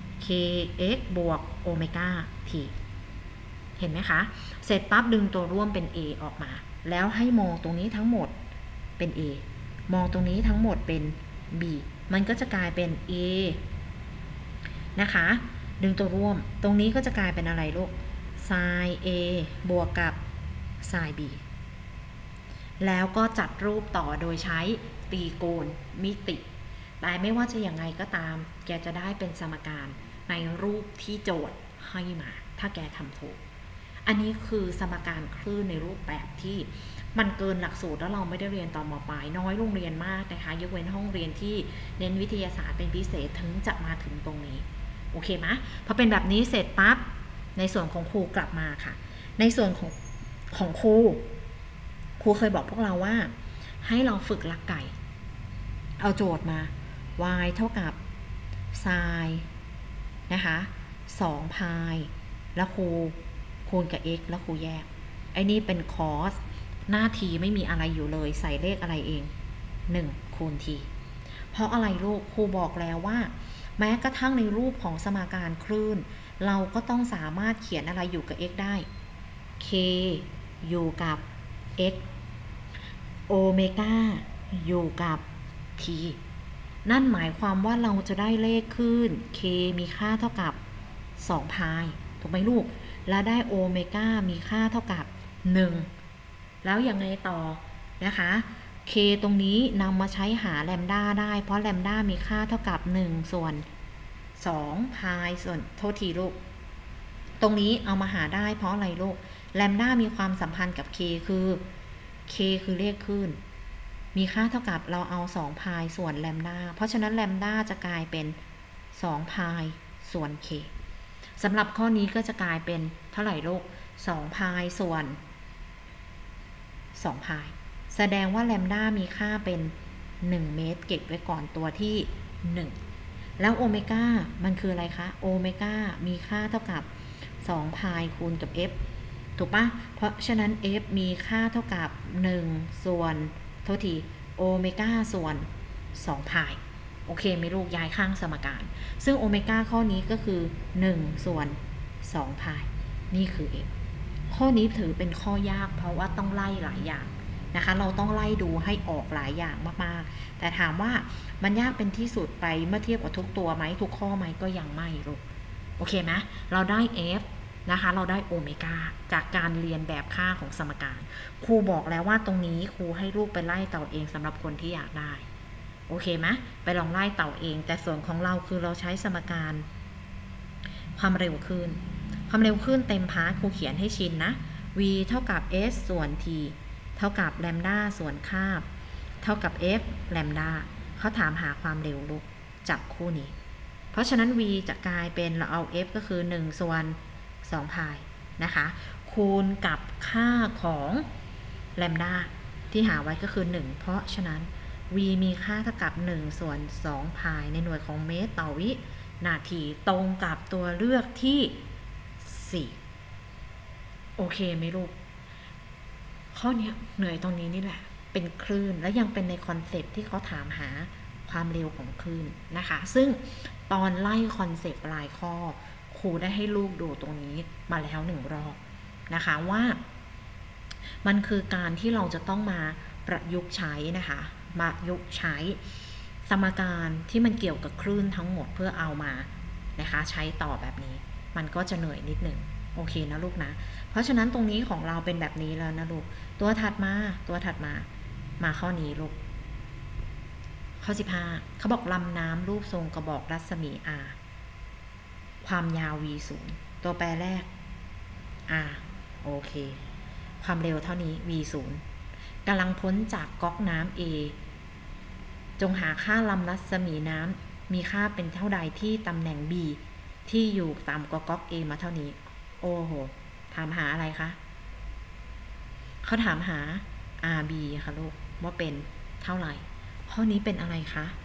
kx บวกโอเมก้า t เห็นไหมคะเสร็จปั๊บดึงตัวร่วมเป็น a ออกมาแล้วให้มองตรงนี้ทั้งหมดเป็น a มองตรงนี้ทั้งหมดเป็น b มันก็จะกลายเป็น a นะคะดึงตัวร่วมตรงนี้ก็จะกลายเป็นอะไรลูก sin a บวกกับ sin b แล้วก็จัดรูปต่อโดยใช้ตรีโกณมิติแต่ไม่ว่าจะยังไงก็ตามแกจะได้เป็นสมการในรูปที่โจทย์ให้มาถ้าแกทำถูกอันนี้คือสมการคลื่นในรูปแบบที่มันเกินหลักสูตรแล้วเราไม่ได้เรียนตอนม.ปลายน้อยโรงเรียนมากนะคะยกเว้นห้องเรียนที่เน้นวิทยาศาสตร์เป็นพิเศษถึงจะมาถึงตรงนี้โอเคไหมพอเป็นแบบนี้เสร็จปั๊บในส่วนของครูกลับมาค่ะในส่วนของของครูครูเคยบอกพวกเราว่าให้เราฝึกหลักไก่เอาโจทย์มา y เท่ากับ sin นะคะสองพายแล้วครูคูณกับ x แล้วครูแยกไอ้นี่เป็น cos หน้าทีไม่มีอะไรอยู่เลยใส่เลขอะไรเองหนึ่งคูณทีเพราะอะไรลูกครูบอกแล้วว่าแม้กระทั่งในรูปของสมการคลื่นเราก็ต้องสามารถเขียนอะไรอยู่กับ x ได้ k อยู่กับ x โอเมก้าอยู่กับ t นั่นหมายความว่าเราจะได้เลขคลื่น k มีค่าเท่ากับสองพายถูกไหมลูกแล้วได้โอเมก้ามีค่าเท่ากับหนึ่งแล้วยังไงต่อนะคะ k ตรงนี้นำมาใช้หาแลมด้าได้เพราะแลมด้ามีค่าเท่ากับหนึ่งส่วนสองพายส่วนโทษทีลูกตรงนี้เอามาหาได้เพราะอะไรลูกแลมด้ามีความสัมพันธ์กับ k คือ k คือเลขคลื่นมีค่าเท่ากับเราเอาสองพายส่วนแลมด้าเพราะฉะนั้นแลมด้าจะกลายเป็นสองพายส่วน k สำหรับข้อนี้ก็จะกลายเป็นเท่าไหร่ลูกสองพายส่วนสองพายแสดงว่าแลมด้ามีค่าเป็นหนึ่งเมตรเก็บไว้ก่อนตัวที่หนึ่งแล้วโอเมก้ามันคืออะไรคะโอเมก้ามีค่าเท่ากับสองพายคูณกับ f ถูกปะเพราะฉะนั้น f มีค่าเท่ากับหนึ่งส่วนโทษทีโอเมก้าส่วนสองพายโอเคไหมลูกย้ายข้างสมการซึ่งโอเมก้าข้อนี้ก็คือหนึ่งส่วนสองพายนี่คือ f ข้อนี้ถือเป็นข้อยากเพราะว่าต้องไล่หลายอย่างนะคะเราต้องไล่ดูให้ออกหลายอย่างมากๆแต่ถามว่ามันยากเป็นที่สุดไปเมื่อเทียบกับทุกตัวไหมทุกข้อไหมก็ยังไม่ลูกโอเคไหมเราได้ f นะคะเราได้โอเมก้าจากการเรียนแบบค่าของสมการครูบอกแล้วว่าตรงนี้ครูให้ลูกไปไล่เต่าเองสำหรับคนที่อยากได้โอเคไหมไปลองไล่เต่าเองแต่ส่วนของเราคือเราใช้สมการความเร็วคลื่นความเร็วคลื่นเต็มพาร์ทครูเขียนให้ชินนะ v เท่ากับ s ส่วน t เท่ากับแลมด้าส่วนคาบเท่ากับ f แลมด้าเขาถามหาความเร็วลูกจับคู่นี้เพราะฉะนั้น v จะกลายเป็นเราเอา f ก็คือหนึ่งส่วนสองพายนะคะคูณกับค่าของแลมด้าที่หาไว้ก็คือหนึ่งเพราะฉะนั้น v มีค่าเท่ากับหนึ่งส่วนสองพายในหน่วยของเมตรต่อวินาทีตรงกับตัวเลือกที่สี่โอเคไหมลูกข้อนี้เหนื่อยตรงนี้นี่แหละเป็นคลื่นและยังเป็นในคอนเซปต์ที่เขาถามหาความเร็วของคลื่นนะคะซึ่งตอนไล่คอนเซปต์รายข้อครูได้ให้ลูกดูตรงนี้มาแล้วหนึ่งรอบนะคะว่ามันคือการที่เราจะต้องมาประยุกต์ใช้นะคะมาประยุกต์ใช้สมการที่มันเกี่ยวกับคลื่นทั้งหมดเพื่อเอามานะคะใช้ต่อแบบนี้มันก็จะเหนื่อยนิดหนึ่งโอเคนะลูกนะเพราะฉะนั้นตรงนี้ของเราเป็นแบบนี้แล้วนะลูกตัวถัดมาตัวถัดมามาข้อนี้ลูกข้อสิบห้าเขาบอกลำน้ำรูปทรงกระบอกรัศมี r ความยาว v ศูนย์ตัวแปรแรก r โอเคความเร็วเท่านี้ v ศูนย์กำลังพ้นจากก๊อกน้ำ a จงหาค่าลำรัศมีน้ำมีค่าเป็นเท่าใดที่ตำแหน่ง b ที่อยู่ตามก๊อก a มาเท่านี้โอ้โหถามหาอะไรคะเขาถามหา อาร์ บี ค่ะลูกว่าเป็นเท่าไหร่ข้อนี้เป็นอะไรคะ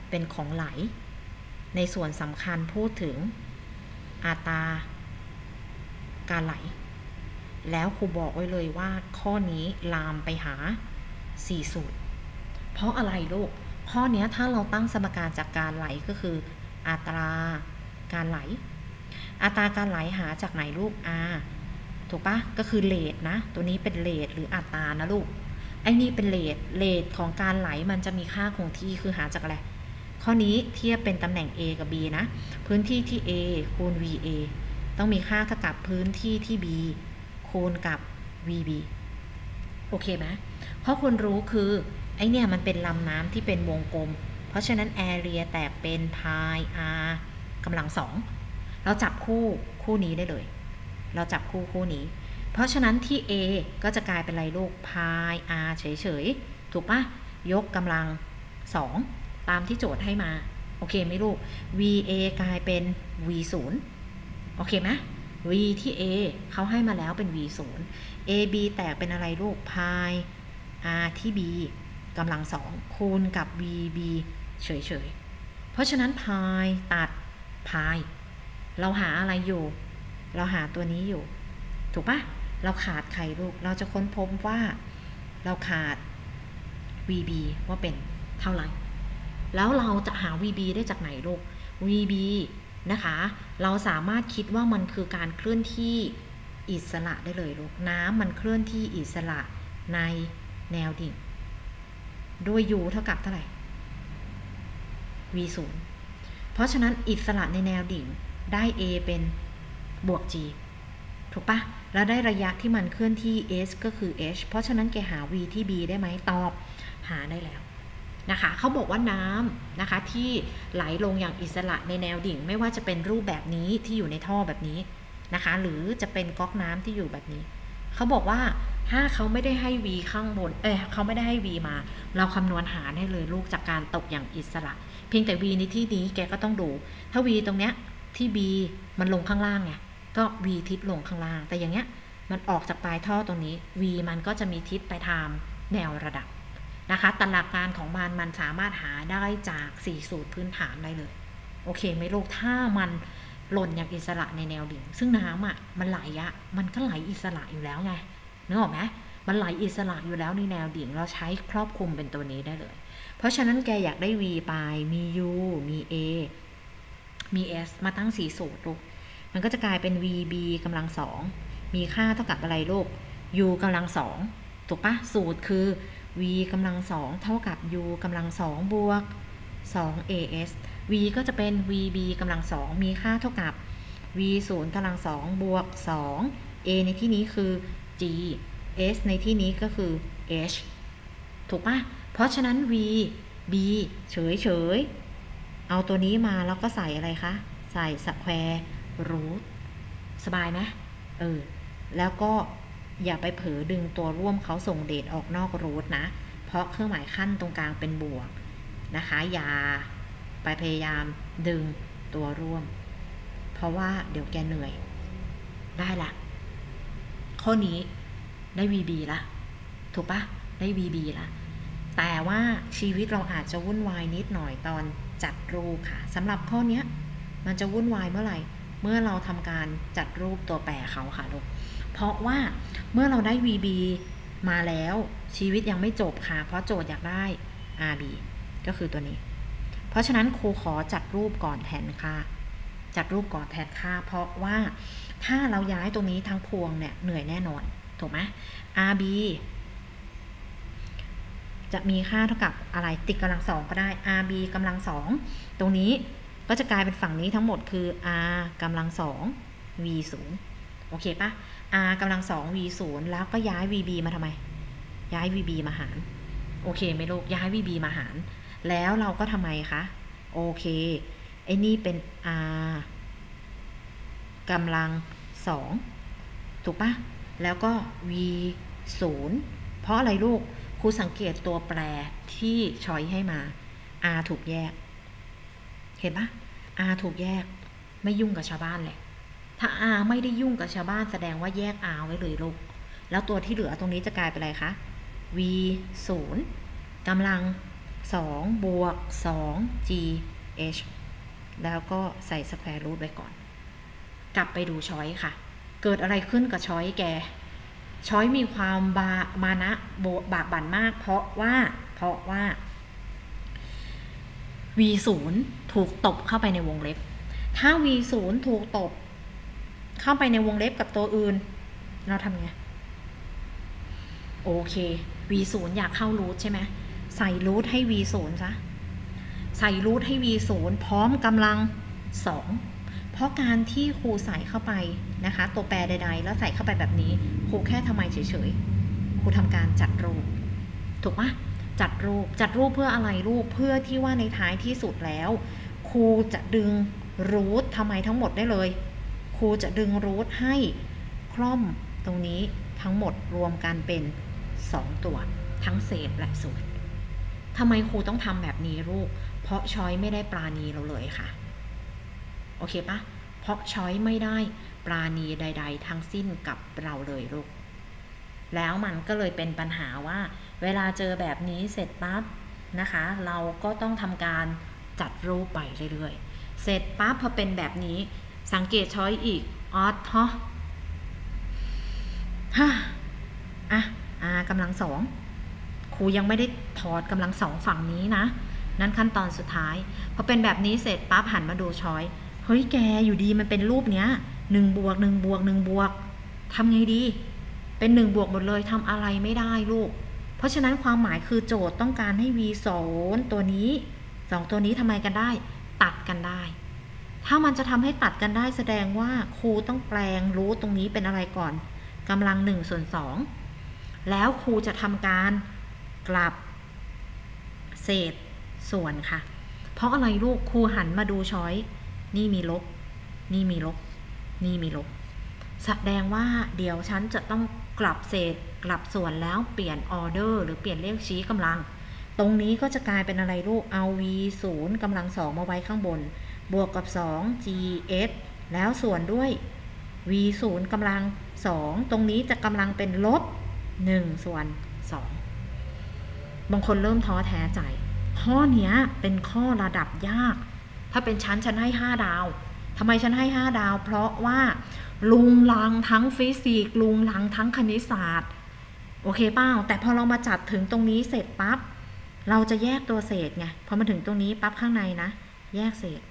เป็นของไหลในส่วนสำคัญพูดถึงอัตราการไหลแล้วครูบอกไว้เลยว่าข้อนี้ลามไปหาสี่สูตรเพราะอะไรลูกข้อนี้ถ้าเราตั้งสมการจากการไหลก็คืออัตราการไหลอัตราการไหลหาจากไหนลูก r ถูกปะก็คือเรทนะตัวนี้เป็นเรทหรืออัตรานะลูกไอ้นี่เป็นเรทเรทของการไหลมันจะมีค่าคงที่คือหาจากอะไรข้อนี้เทียบเป็นตำแหน่ง a กับ b นะพื้นที่ที่ a คูณ va ต้องมีค่าเท่ากับพื้นที่ที่ b คูณกับ vb โอเคไหมเพราะคุณรู้คือไอเนี่ยมันเป็นลำน้ำที่เป็นวงกลมเพราะฉะนั้น area แตกเป็น pi r กำลังสองเราจับคู่คู่นี้ได้เลยเราจับคู่คู่นี้เพราะฉะนั้นที่ a ก็จะกลายเป็นอะไรลูก pi r เฉยๆถูกปะยกกำลังสองตามที่โจทย์ให้มาโอเคไหมลูก va กลายเป็น v ศูนย์โอเคไหม v ที่ a เขาให้มาแล้วเป็น v ศูนย์ ab แตกเป็นอะไรลูก pi r ที่ b กำลังสองคูณกับ vb เฉยๆเพราะฉะนั้น pi ตัด pi เราหาอะไรอยู่เราหาตัวนี้อยู่ถูกปะเราขาดใครลูกเราจะค้นพบว่าเราขาด vb ว่าเป็นเท่าไหร่แล้วเราจะหา vb ได้จากไหนลูก vb นะคะเราสามารถคิดว่ามันคือการเคลื่อนที่อิสระได้เลยลูกน้ำมันเคลื่อนที่อิสระในแนวดิ่งด้วย u เท่ากับเท่าไหร่ v ศูนย์เพราะฉะนั้นอิสระในแนวดิ่งได้ a เป็นบวก g ถูกปะแล้วได้ระยะที่มันเคลื่อนที่ s ก็คือ h เพราะฉะนั้นแกหา v ที่ b ได้ไหมตอบหาได้แล้วนะคะเขาบอกว่าน้ำนะคะที่ไหลลงอย่างอิสระในแนวดิ่งไม่ว่าจะเป็นรูปแบบนี้ที่อยู่ในท่อแบบนี้นะคะหรือจะเป็นก๊อกน้ำที่อยู่แบบนี้เขาบอกว่าถ้าเขาไม่ได้ให้ v ข้างบนเอ้ยเขาไม่ได้ให้ v มาเราคำนวณหาได้เลยลูกจากการตกอย่างอิสระเพียงแต่ v ในที่นี้แกก็ต้องดูถ้า v ตรงเนี้ยที่ b มันลงข้างล่างไงก็ v ทิศลงข้างล่างแต่อย่างเงี้ยมันออกจากปลายท่อตรงนี้ v มันก็จะมีทิศไปทางแนวระดับนะคะแต่หลักการของมันมันสามารถหาได้จากสี่สูตรพื้นฐานได้เลยโอเคไหมลูกถ้ามันหล่นอย่างอิสระในแนวดิ่งซึ่งน้ำอ่ะมันไหลอะมันก็ไหลอิสระอยู่แล้วไงนึกออกไหมมันไหลอิสระอยู่แล้วในแนวดิ่งเราใช้ครอบคลุมเป็นตัวนี้ได้เลยเพราะฉะนั้นแกอยากได้ v ไปมี u มี a มี s มาตั้งสี่สูตรลูกมันก็จะกลายเป็น vb กำลังสองมีค่าเท่ากับอะไรลูก u กำลังสองถูกปะสูตรคือ v กำลังสองเท่ากับ u กำลังสองบวก สอง as v ก็จะเป็น vb กำลังสองมีค่าเท่ากับ v ศูนย์กำลังสองบวกสอง a ในที่นี้คือ g s ในที่นี้ก็คือ h ถูกปะเพราะฉะนั้น v b เฉยเฉยเอาตัวนี้มาแล้วก็ใส่อะไรคะใส่สแควร์รูทสบายไหมเออแล้วก็อย่าไปเผลอดึงตัวร่วมเขาส่งเดชออกนอกรูทนะเพราะเครื่องหมายขั้นตรงกลางเป็นบวกนะคะอย่าไปพยายามดึงตัวร่วมเพราะว่าเดี๋ยวแกเหนื่อยได้ละข้อนี้ได้ vb ละถูกปะได้ vb ละแต่ว่าชีวิตเราอาจจะวุ่นวายนิดหน่อยตอนจัดรูปค่ะสำหรับข้อนี้มันจะวุ่นวายเมื่อไหร่เมื่อเราทำการจัดรูปตัวแปรเขาค่ะลูกเพราะว่าเมื่อเราได้ vb มาแล้วชีวิตยังไม่จบค่ะเพราะโจทย์อยากได้ rb ก็คือตัวนี้เพราะฉะนั้นครูขอจัดรูปก่อนแทนค่าจัดรูปก่อนแทนค่าเพราะว่าถ้าเราย้ายตรงนี้ทั้งพวงเนี่ยเหนื่อยแน่นอนถูกไหม rb จะมีค่าเท่ากับอะไรติดกำลังสองก็ได้ rb กำลังสองตรงนี้ก็จะกลายเป็นฝั่งนี้ทั้งหมดคือ r กำลังสอง v ศูนย์โอเคปะ r กำลังสอง v ศูนย์แล้วก็ย้าย vb มาทำไมย้าย vb มาหารโอเคไหมลูกย้าย vb มาหารแล้วเราก็ทำไมคะโอเคไอ้นี่เป็น r กำลังสองถูกปะแล้วก็ v ศูนย์เพราะอะไรลูกครูสังเกตตัวแปรที่ช้อยให้มา r ถูกแยกเห็นปะ r ถูกแยกไม่ยุ่งกับชาวบ้านเลยถ้า r ไม่ได้ยุ่งกับชาวบ้านแสดงว่าแยก r ไว้เลยลูกแล้วตัวที่เหลือตรงนี้จะกลายเป็นอะไรคะ v ศูนย์กำลังสองบวกสอง จี เอช แล้วก็ใส่สแควร์รูทไว้ก่อนกลับไปดูช้อยค่ะเกิดอะไรขึ้นกับช้อยแกช้อยมีความบามานะบากบั่นมากเพราะว่าเพราะว่า วี ศูนย์ ถูกตบเข้าไปในวงเล็บถ้า วี ศูนย์ ถูกตบเข้าไปในวงเล็บกับตัวอื่นเราทำไงโอเค วี ศูนย์ อยากเข้ารูทใช่ไหมใส่รูทให้ วี ศูนย์ ซะใส่รูทให้ วี ศูนย์ พร้อมกำลังสองเพราะการที่ครูใส่เข้าไปนะคะตัวแปรใดๆแล้วใส่เข้าไปแบบนี้ครูแค่ทำไมเฉยๆครูทำการจัดรูปถูกปะจัดรูปจัดรูปเพื่ออะไรรูปเพื่อที่ว่าในท้ายที่สุดแล้วครูจะดึงรูททำไมทั้งหมดได้เลยครูจะดึงรูทให้คล่อมตรงนี้ทั้งหมดรวมกันเป็นสองตัวทั้งเศษและส่วนทำไมครูต้องทำแบบนี้ลูกเพราะช้อยไม่ได้ปราณีเราเลยค่ะโอเคปะเพราะช้อยไม่ได้ปราณีใดๆทั้งสิ้นกับเราเลยลูกแล้วมันก็เลยเป็นปัญหาว่าเวลาเจอแบบนี้เสร็จปั๊บนะคะเราก็ต้องทำการจัดรูปไปเรื่อยๆเสร็จปั๊บพอเป็นแบบนี้สังเกตช้อยอีกออดฮะฮะอ่ะอ่ากำลังสองครูยังไม่ได้ถอดกำลังสองฝั่งนี้นะนั่นขั้นตอนสุดท้ายพอเป็นแบบนี้เสร็จปั๊บหันมาดูช้อยเฮ้ยแกอยู่ดีมันเป็นรูปเนี้ยหนึ่งบวกหนึ่งบวกหนึ่งบวกทำไงดีเป็นหนึ่งบวกหมดเลยทำอะไรไม่ได้ลูกเพราะฉะนั้นความหมายคือโจทย์ต้องการให้ วี ศูนย์ ตัวนี้สองตัวนี้ทำไมกันได้ตัดกันได้ถ้ามันจะทำให้ตัดกันได้แสดงว่าครูต้องแปลงรูทตรงนี้เป็นอะไรก่อนกำลังหนึ่งส่วนสองแล้วครูจะทำการกลับเศษส่วนค่ะเพราะอะไรลูกครูหันมาดูช้อยนี่มีลบนี่มีลบนี่มีลบแสดงว่าเดี๋ยวฉันจะต้องกลับเศษกลับส่วนแล้วเปลี่ยนออเดอร์หรือเปลี่ยนเลขชี้กำลังตรงนี้ก็จะกลายเป็นอะไรลูกเอา วี ศูนย์ กำลังสองมาไว้ข้างบนบวกกับสอง จี เอส แล้วส่วนด้วย วี ศูนย์ กำลังสองตรงนี้จะกำลังเป็นลบหนึ่งส่วนสองบางคนเริ่มท้อแท้ใจข้อนี้เป็นข้อระดับยากถ้าเป็นชั้นฉันให้ห้าดาวทำไมฉันให้ห้าดาวเพราะว่าลุงลังทั้งฟิสิกส์ลุงลังทั้งคณิตศาสตร์โอเคเปล่าแต่พอเรามาจัดถึงตรงนี้เสร็จปั๊บเราจะแยกตัวเศษไงพอมาถึงตรงนี้ปั๊บข้างในนะแยกเศษ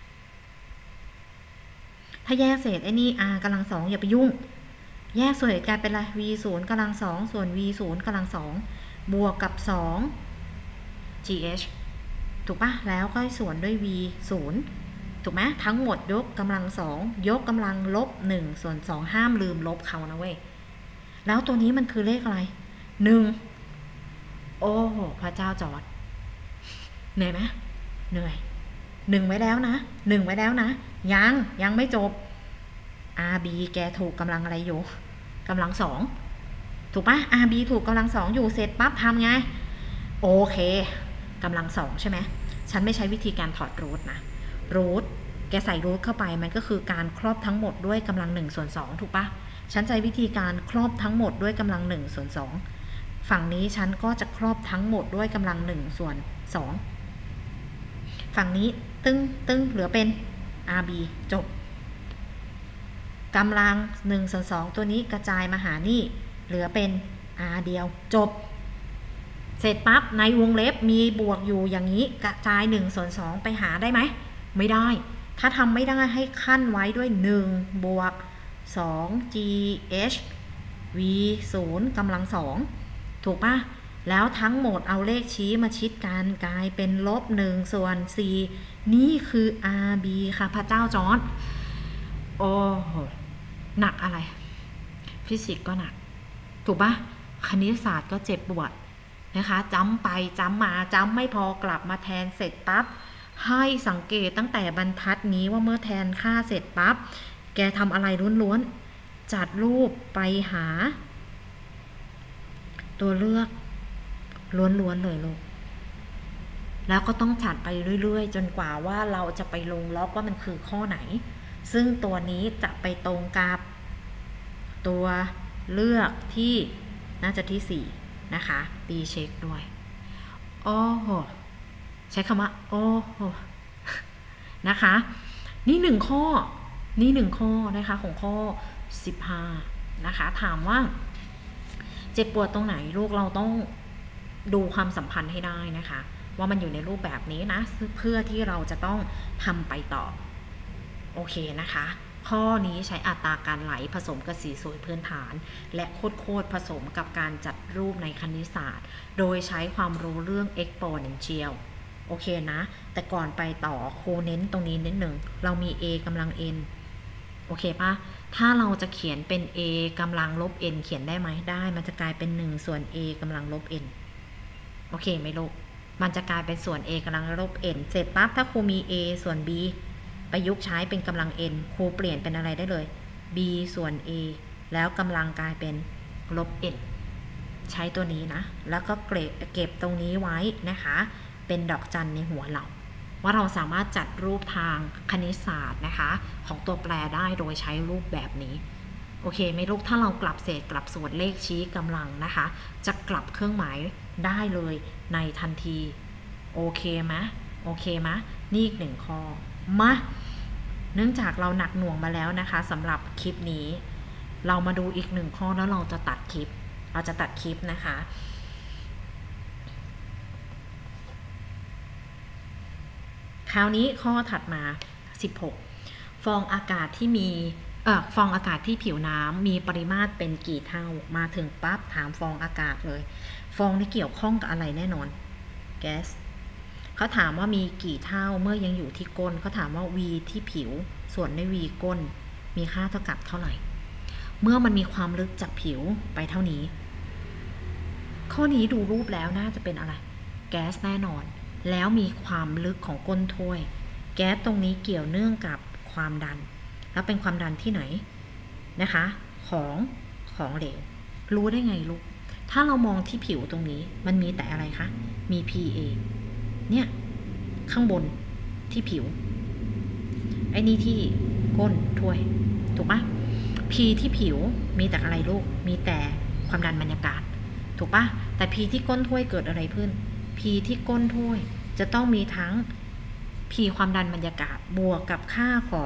ถ้าแยกเศษไอ้นี่ r กำลังสองอย่าไปยุ่งแยกส่วนกลายเป็นอะไร v ศูนย์กำลังสองส่วน v ศูนย์กำลังสองบวกกับสอง จี เอช ถูกปะแล้วก็ส่วนด้วย v ศูนย์ถูกไหมทั้งหมดยกกำลังสองยกกำลังลบหนึ่งส่วนสองห้ามลืมลบเขานะเว้ยแล้วตัวนี้มันคือเลขอะไรหนึ่งโอ้โหพระเจ้าจอดเหนื่อยไหมเหนื่อยหนึ่งไว้แล้วนะหนึ่งไว้แล้วนะยังยังไม่จบ อาร์ บี แกถูกกำลังอะไรอยู่กำลังสองถูกปะ อาร์ บี ถูกกำลังสองอยู่เสร็จปั๊บทำไงโอเคกำลังสองใช่ไหมฉันไม่ใช้วิธีการถอดรูทนะรูทแกใส่รูทเข้าไปมันก็คือการครอบทั้งหมดด้วยกำลังหนึ่งส่วนสองถูกปะฉันใช้วิธีการครอบทั้งหมดด้วยกำลังหนึ่งส่วนสองฝั่งนี้ฉันก็จะครอบทั้งหมดด้วยกำลังหนึ่งส่วนสองฝั่งนี้ตึ้งตึ้งเหลือเป็น อาร์ บี จบกำลังหนึ่งส่วนสองตัวนี้กระจายมาหานี่เหลือเป็น r เดียวจบเสร็จปั๊บในวงเล็บมีบวกอยู่อย่างนี้กระจายหนึ่งส่วนสองไปหาได้ไหมไม่ได้ถ้าทำไม่ได้ให้ขั้นไว้ด้วยหนึ่งบวกสอง จี เอช v ศูนย์กำลังสองถูกปะแล้วทั้งหมดเอาเลขชี้มาชิดกันกลายเป็นลบหนึ่งส่วนสี่นี่คือ อาร์ บี ค่ะพระเจ้าจอร์จโอ้โหหนักอะไรฟิสิกส์ก็หนักถูกปะคณิตศาสตร์ก็เจ็บปวดนะคะจำไปจำมาจำไม่พอกลับมาแทนเสร็จปั๊บให้สังเกตตั้งแต่บรรทัดนี้ว่าเมื่อแทนค่าเสร็จปั๊บแกทำอะไรล้วนๆจัดรูปไปหาตัวเลือกล้วนๆเลยลูกแล้วก็ต้องจัดไปเรื่อยๆจนกว่าว่าเราจะไปลงล็อกว่ามันคือข้อไหนซึ่งตัวนี้จะไปตรงกับตัวเลือกที่น่าจะที่สี่นะคะตีเช็คด้วยโอ้โหใช้คำว่าโอ้นะคะนี่หนึ่งข้อนี่หนึ่งข้อนะคะของข้อสิบห้านะคะถามว่าเจ็บปวดตรงไหนลูกเราต้องดูความสัมพันธ์ให้ได้นะคะว่ามันอยู่ในรูปแบบนี้นะเพื่อที่เราจะต้องทำไปต่อโอเคนะคะข้อนี้ใช้อัตราการไหลผสมกับสีสวยพื้นฐานและโคตรโคตรผสมกับการจัดรูปในคณิตศาสตร์โดยใช้ความรู้เรื่อง exponential โอเคนะแต่ก่อนไปต่อครูเน้นตรงนี้นิดหนึ่งเรามี a กำลัง n โอเคปะถ้าเราจะเขียนเป็น a กำลังลบ n เขียนได้ไหมได้มันจะกลายเป็นหนึ่งส่วน a กำลังลบ n โอเคไหมลูกมันจะกลายเป็นส่วน a กำลังลบ n เสร็จปั๊บถ้าครูมี a ส่วน b ประยุกต์ใช้เป็นกำลัง n ครูเปลี่ยนเป็นอะไรได้เลย b ส่วน a แล้วกำลังกลายเป็นลบ n ใช้ตัวนี้นะแล้วก็เก็บเก็บตรงนี้ไว้นะคะเป็นดอกจันในหัวเราว่าเราสามารถจัดรูปทางคณิตศาสตร์นะคะของตัวแปรได้โดยใช้รูปแบบนี้โอเคไหมลูกถ้าเรากลับเศษกลับส่วนเลขชี้กำลังนะคะจะกลับเครื่องหมายได้เลยในทันทีโอเคไหมโอเคไหมนี่อีกหนึ่งข้อมาเนื่องจากเราหนักหน่วงมาแล้วนะคะสำหรับคลิปนี้เรามาดูอีกหนึ่งข้อแล้วเราจะตัดคลิปเราจะตัดคลิปนะคะคราวนี้ข้อถัดมาสิบหกฟองอากาศที่มีเอ่อฟองอากาศที่ผิวน้ำมีปริมาตรเป็นกี่เท่ามาถึงปั๊บถามฟองอากาศเลยฟองนี่เกี่ยวข้องกับอะไรแน่นอนแก๊สเขาถามว่ามีกี่เท่าเมื่อยังอยู่ที่ก้นเขาถามว่า v ที่ผิวส่วนด้วย v ก้นมีค่าเท่ากับเท่าไหร่เมื่อมันมีความลึกจากผิวไปเท่านี้ข้อนี้ดูรูปแล้วน่าจะเป็นอะไรแก๊สแน่นอนแล้วมีความลึกของก้นถ้วยแก๊สตรงนี้เกี่ยวเนื่องกับความดันแล้วเป็นความดันที่ไหนนะคะของของเหลวรู้ได้ไงลูกถ้าเรามองที่ผิวตรงนี้มันมีแต่อะไรคะมี พี เอ เนี่ยข้างบนที่ผิวไอ้นี่ที่ก้นถ้วยถูกปะ P ที่ผิวมีแต่อะไรลูกมีแต่ความดันบรรยากาศถูกปะแต่ P ที่ก้นถ้วยเกิดอะไรขึ้น P ที่ก้นถ้วยจะต้องมีทั้ง P ความดันบรรยากาศบวกกับค่าของ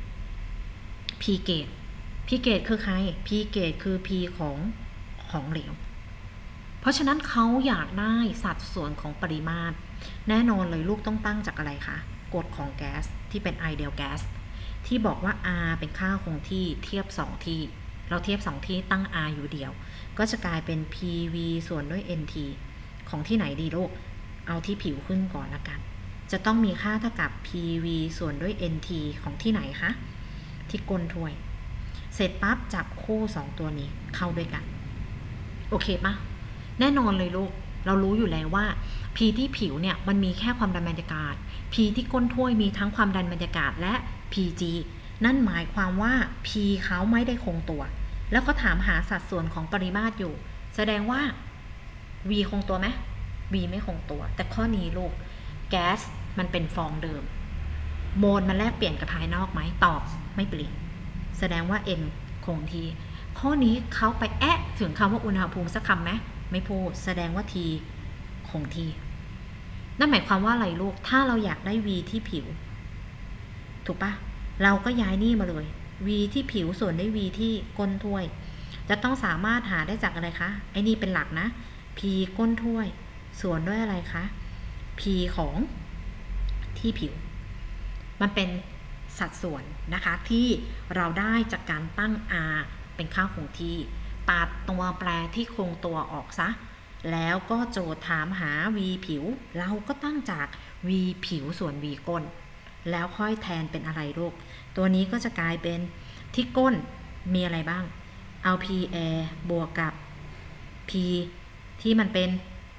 P เกจ P เกจคือใคร P เกจคือ P ของของเหลวเพราะฉะนั้นเขาอยากได้สัดส่วนของปริมาตรแน่นอนเลยลูกต้องตั้งจากอะไรคะกฎของแก๊สที่เป็น ideal gas ที่บอกว่า R เป็นค่าคงที่เทียบสองที่เราเทียบสองที่ตั้ง R อยู่เดียวก็จะกลายเป็น พี วี ส่วนด้วย เอ็น ที ของที่ไหนดีลูกเอาที่ผิวขึ้นก่อนละกันจะต้องมีค่าเท่ากับ พี วี ส่วนด้วย เอ็น ที ของที่ไหนคะที่ก้นถ้วยเสร็จปั๊บจับคู่สองตัวนี้เข้าด้วยกันโอเคปะแน่นอนเลยลูกเรารู้อยู่แล้วว่า P ที่ผิวเนี่ยมันมีแค่ความดันบรรยากาศ P ที่ก้นถ้วยมีทั้งความดันบรรยากาศและ พี จี นั่นหมายความว่า P เขาไม่ได้คงตัวแล้วก็ถามหาสัดส่วนของปริมาตรอยู่แสดงว่า V คงตัวไหม V ไม่คงตัวแต่ข้อนี้ลูกแก๊สมันเป็นฟองเดิมโมลมันแลกเปลี่ยนกับภายนอกไหมตอบไม่เปลี่ยนแสดงว่า N คงที่ข้อนี้เขาไปแอะถึงคำว่าอุณหภูมิสักคำไหมไม่พูดแสดงว่า T คงที่นั่นหมายความว่าอะไรลูกถ้าเราอยากได้ V ที่ผิวถูกปะเราก็ย้ายนี่มาเลย V ที่ผิวส่วนได้ V ที่ก้นถ้วยจะต้องสามารถหาได้จากอะไรคะไอ้นี่เป็นหลักนะ P ก้นถ้วยส่วนด้วยอะไรคะ P ของที่ผิวมันเป็นสัดส่วนนะคะที่เราได้จากการตั้ง R เป็นค่าคงที่ตัดตัวแปรที่คงตัวออกซะแล้วก็โจทย์ถามหา V ผิวเราก็ตั้งจาก V ผิวส่วน V ก้นแล้วค่อยแทนเป็นอะไรลูกตัวนี้ก็จะกลายเป็นที่ก้นมีอะไรบ้างเอา P air บวกกับ P ที่มันเป็น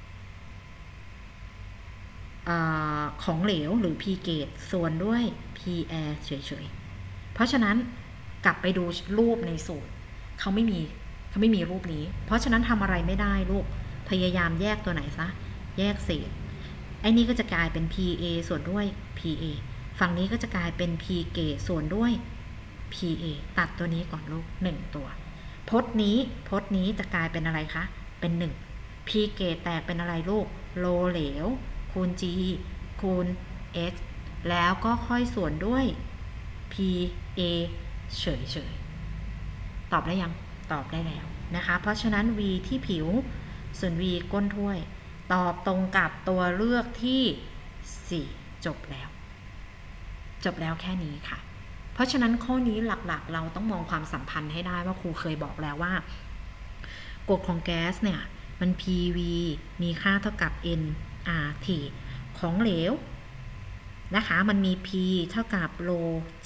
อของเหลวหรือ P เกจส่วนด้วย P air เฉยๆเพราะฉะนั้นกลับไปดูรูปในสูตรเขาไม่มีเขาไม่มีรูปนี้เพราะฉะนั้นทำอะไรไม่ได้ลูกพยายามแยกตัวไหนซะแยกเศษไอ้นี้ก็จะกลายเป็น พี เอ ส่วนด้วย พี เอ ฝั่งนี้ก็จะกลายเป็น P เกจส่วนด้วย พี เอ ตัดตัวนี้ก่อนลูกหนึ่งตัวพจน์นี้พจน์นี้จะกลายเป็นอะไรคะเป็นหนึ่ง P เกจแตกเป็นอะไรลูกโลเหลวคูณ G คูณ x แล้วก็ค่อยส่วนด้วย p a เฉยๆตอบได้ยังตอบได้แล้วนะคะเพราะฉะนั้น v ที่ผิวส่วน v ก้นถ้วยตอบตรงกับตัวเลือกที่สี่จบแล้วจบแล้วแค่นี้ค่ะเพราะฉะนั้นข้อนี้หลักๆเราต้องมองความสัมพันธ์ให้ได้ว่าครูเคยบอกแล้วว่ากฎของแก๊สเนี่ยมัน pv มีค่าเท่ากับ nRT ของเหลวนะคะมันมี p เท่ากับ rho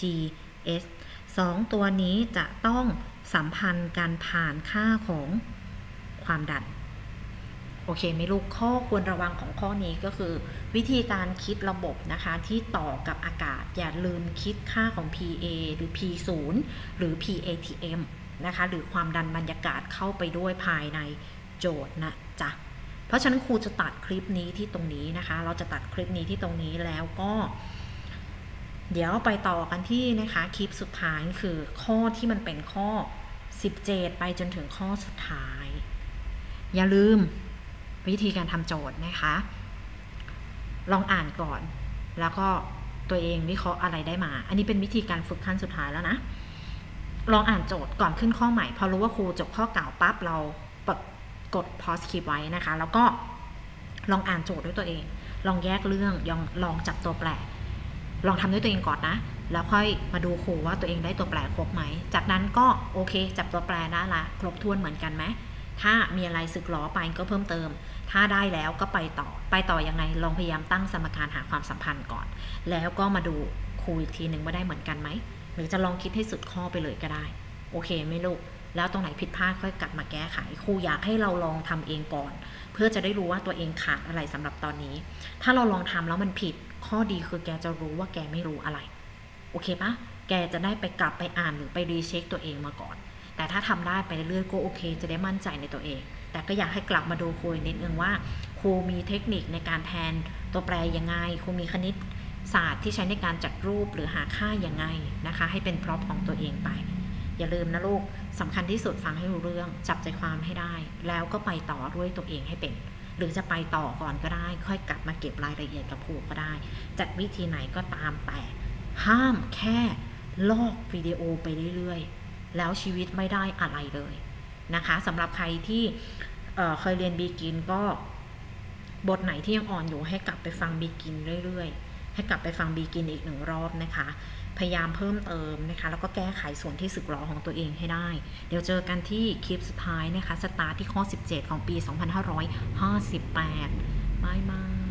gs สองตัวนี้จะต้องสัมพันธ์กันผ่านค่าของความดันโอเคไหมลูกข้อควรระวังของข้อนี้ก็คือวิธีการคิดระบบนะคะที่ต่อกับอากาศอย่าลืมคิดค่าของ พี เอ หรือ พี ศูนย์ หรือ พี เอ ที เอ็ม นะคะหรือความดันบรรยากาศเข้าไปด้วยภายในโจทย์นะจ๊ะเพราะฉะนั้นครูจะตัดคลิปนี้ที่ตรงนี้นะคะเราจะตัดคลิปนี้ที่ตรงนี้แล้วก็เดี๋ยวไปต่อกันที่นะคะคลิปสุดท้ายคือข้อที่มันเป็นข้อสิบเจ็ดไปจนถึงข้อสุดท้ายอย่าลืมวิธีการทำโจทย์นะคะลองอ่านก่อนแล้วก็ตัวเองวิเคราะห์อะไรได้มาอันนี้เป็นวิธีการฝึกขั้นสุดท้ายแล้วนะลองอ่านโจทย์ก่อนขึ้นข้อใหม่พอรู้ว่าครูจบข้อเก่าปั๊บเรากด pause คลิปไว้นะคะแล้วก็ลองอ่านโจทย์ด้วยตัวเองลองแยกเรื่องลองลองจับตัวแปรลองทำด้วยตัวเองก่อนนะแล้วค่อยมาดูครูว่าตัวเองได้ตัวแปรครบไหมจากนั้นก็โอเคจับตัวแปรได้ละครบถ้วนเหมือนกันไหมถ้ามีอะไรสึกหรอไปก็เพิ่มเติมถ้าได้แล้วก็ไปต่อไปต่อยังไงลองพยายามตั้งสมการหาความสัมพันธ์ก่อนแล้วก็มาดูครูอีกทีหนึ่งว่าได้เหมือนกันไหมหรือจะลองคิดให้สุดข้อไปเลยก็ได้โอเคไหมลูกแล้วตรงไหนผิดพลาดค่อยกลับมาแก้ไขครูอยากให้เราลองทำเองก่อนเพื่อจะได้รู้ว่าตัวเองขาดอะไรสำหรับตอนนี้ถ้าเราลองทำแล้วมันผิดข้อดีคือแกจะรู้ว่าแกไม่รู้อะไรโอเคปะแกจะได้ไปกลับไปอ่านหรือไปรีเช็คตัวเองมาก่อนแต่ถ้าทำได้ไปเรื่อยๆก็โอเคจะได้มั่นใจในตัวเองแต่ก็อยากให้กลับมาดูครูนิดนึงว่าครูมีเทคนิคในการแทนตัวแปรยังไงครูมีคณิตศาสตร์ที่ใช้ในการจัดรูปหรือหาค่ายังไงนะคะให้เป็นพร็อพของตัวเองไปอย่าลืมนะลูกสำคัญที่สุดฟังให้รู้เรื่องจับใจความให้ได้แล้วก็ไปต่อด้วยตัวเองให้เป็นหรือจะไปต่อก่อนก็ได้ค่อยกลับมาเก็บรายละเอียดกับครูก็ได้จัดวิธีไหนก็ตามแต่ห้ามแค่ลอกวิดีโอไปเรื่อยๆแล้วชีวิตไม่ได้อะไรเลยนะคะสำหรับใครที่เ, เคยเรียนบีกินก็บทไหนที่ยังอ่อนอยู่ให้กลับไปฟังบีกินเรื่อยๆให้กลับไปฟังบีกินอีกหนึ่งรอบนะคะพยายามเพิ่มเติมนะคะแล้วก็แก้ไขส่วนที่สึกหรอของตัวเองให้ได้เดี๋ยวเจอกันที่คลิปสุดท้ายนะคะสตาร์ทที่ข้อสิบเจ็ดของปีสองพันห้าร้อยห้าสิบแปดบายบาย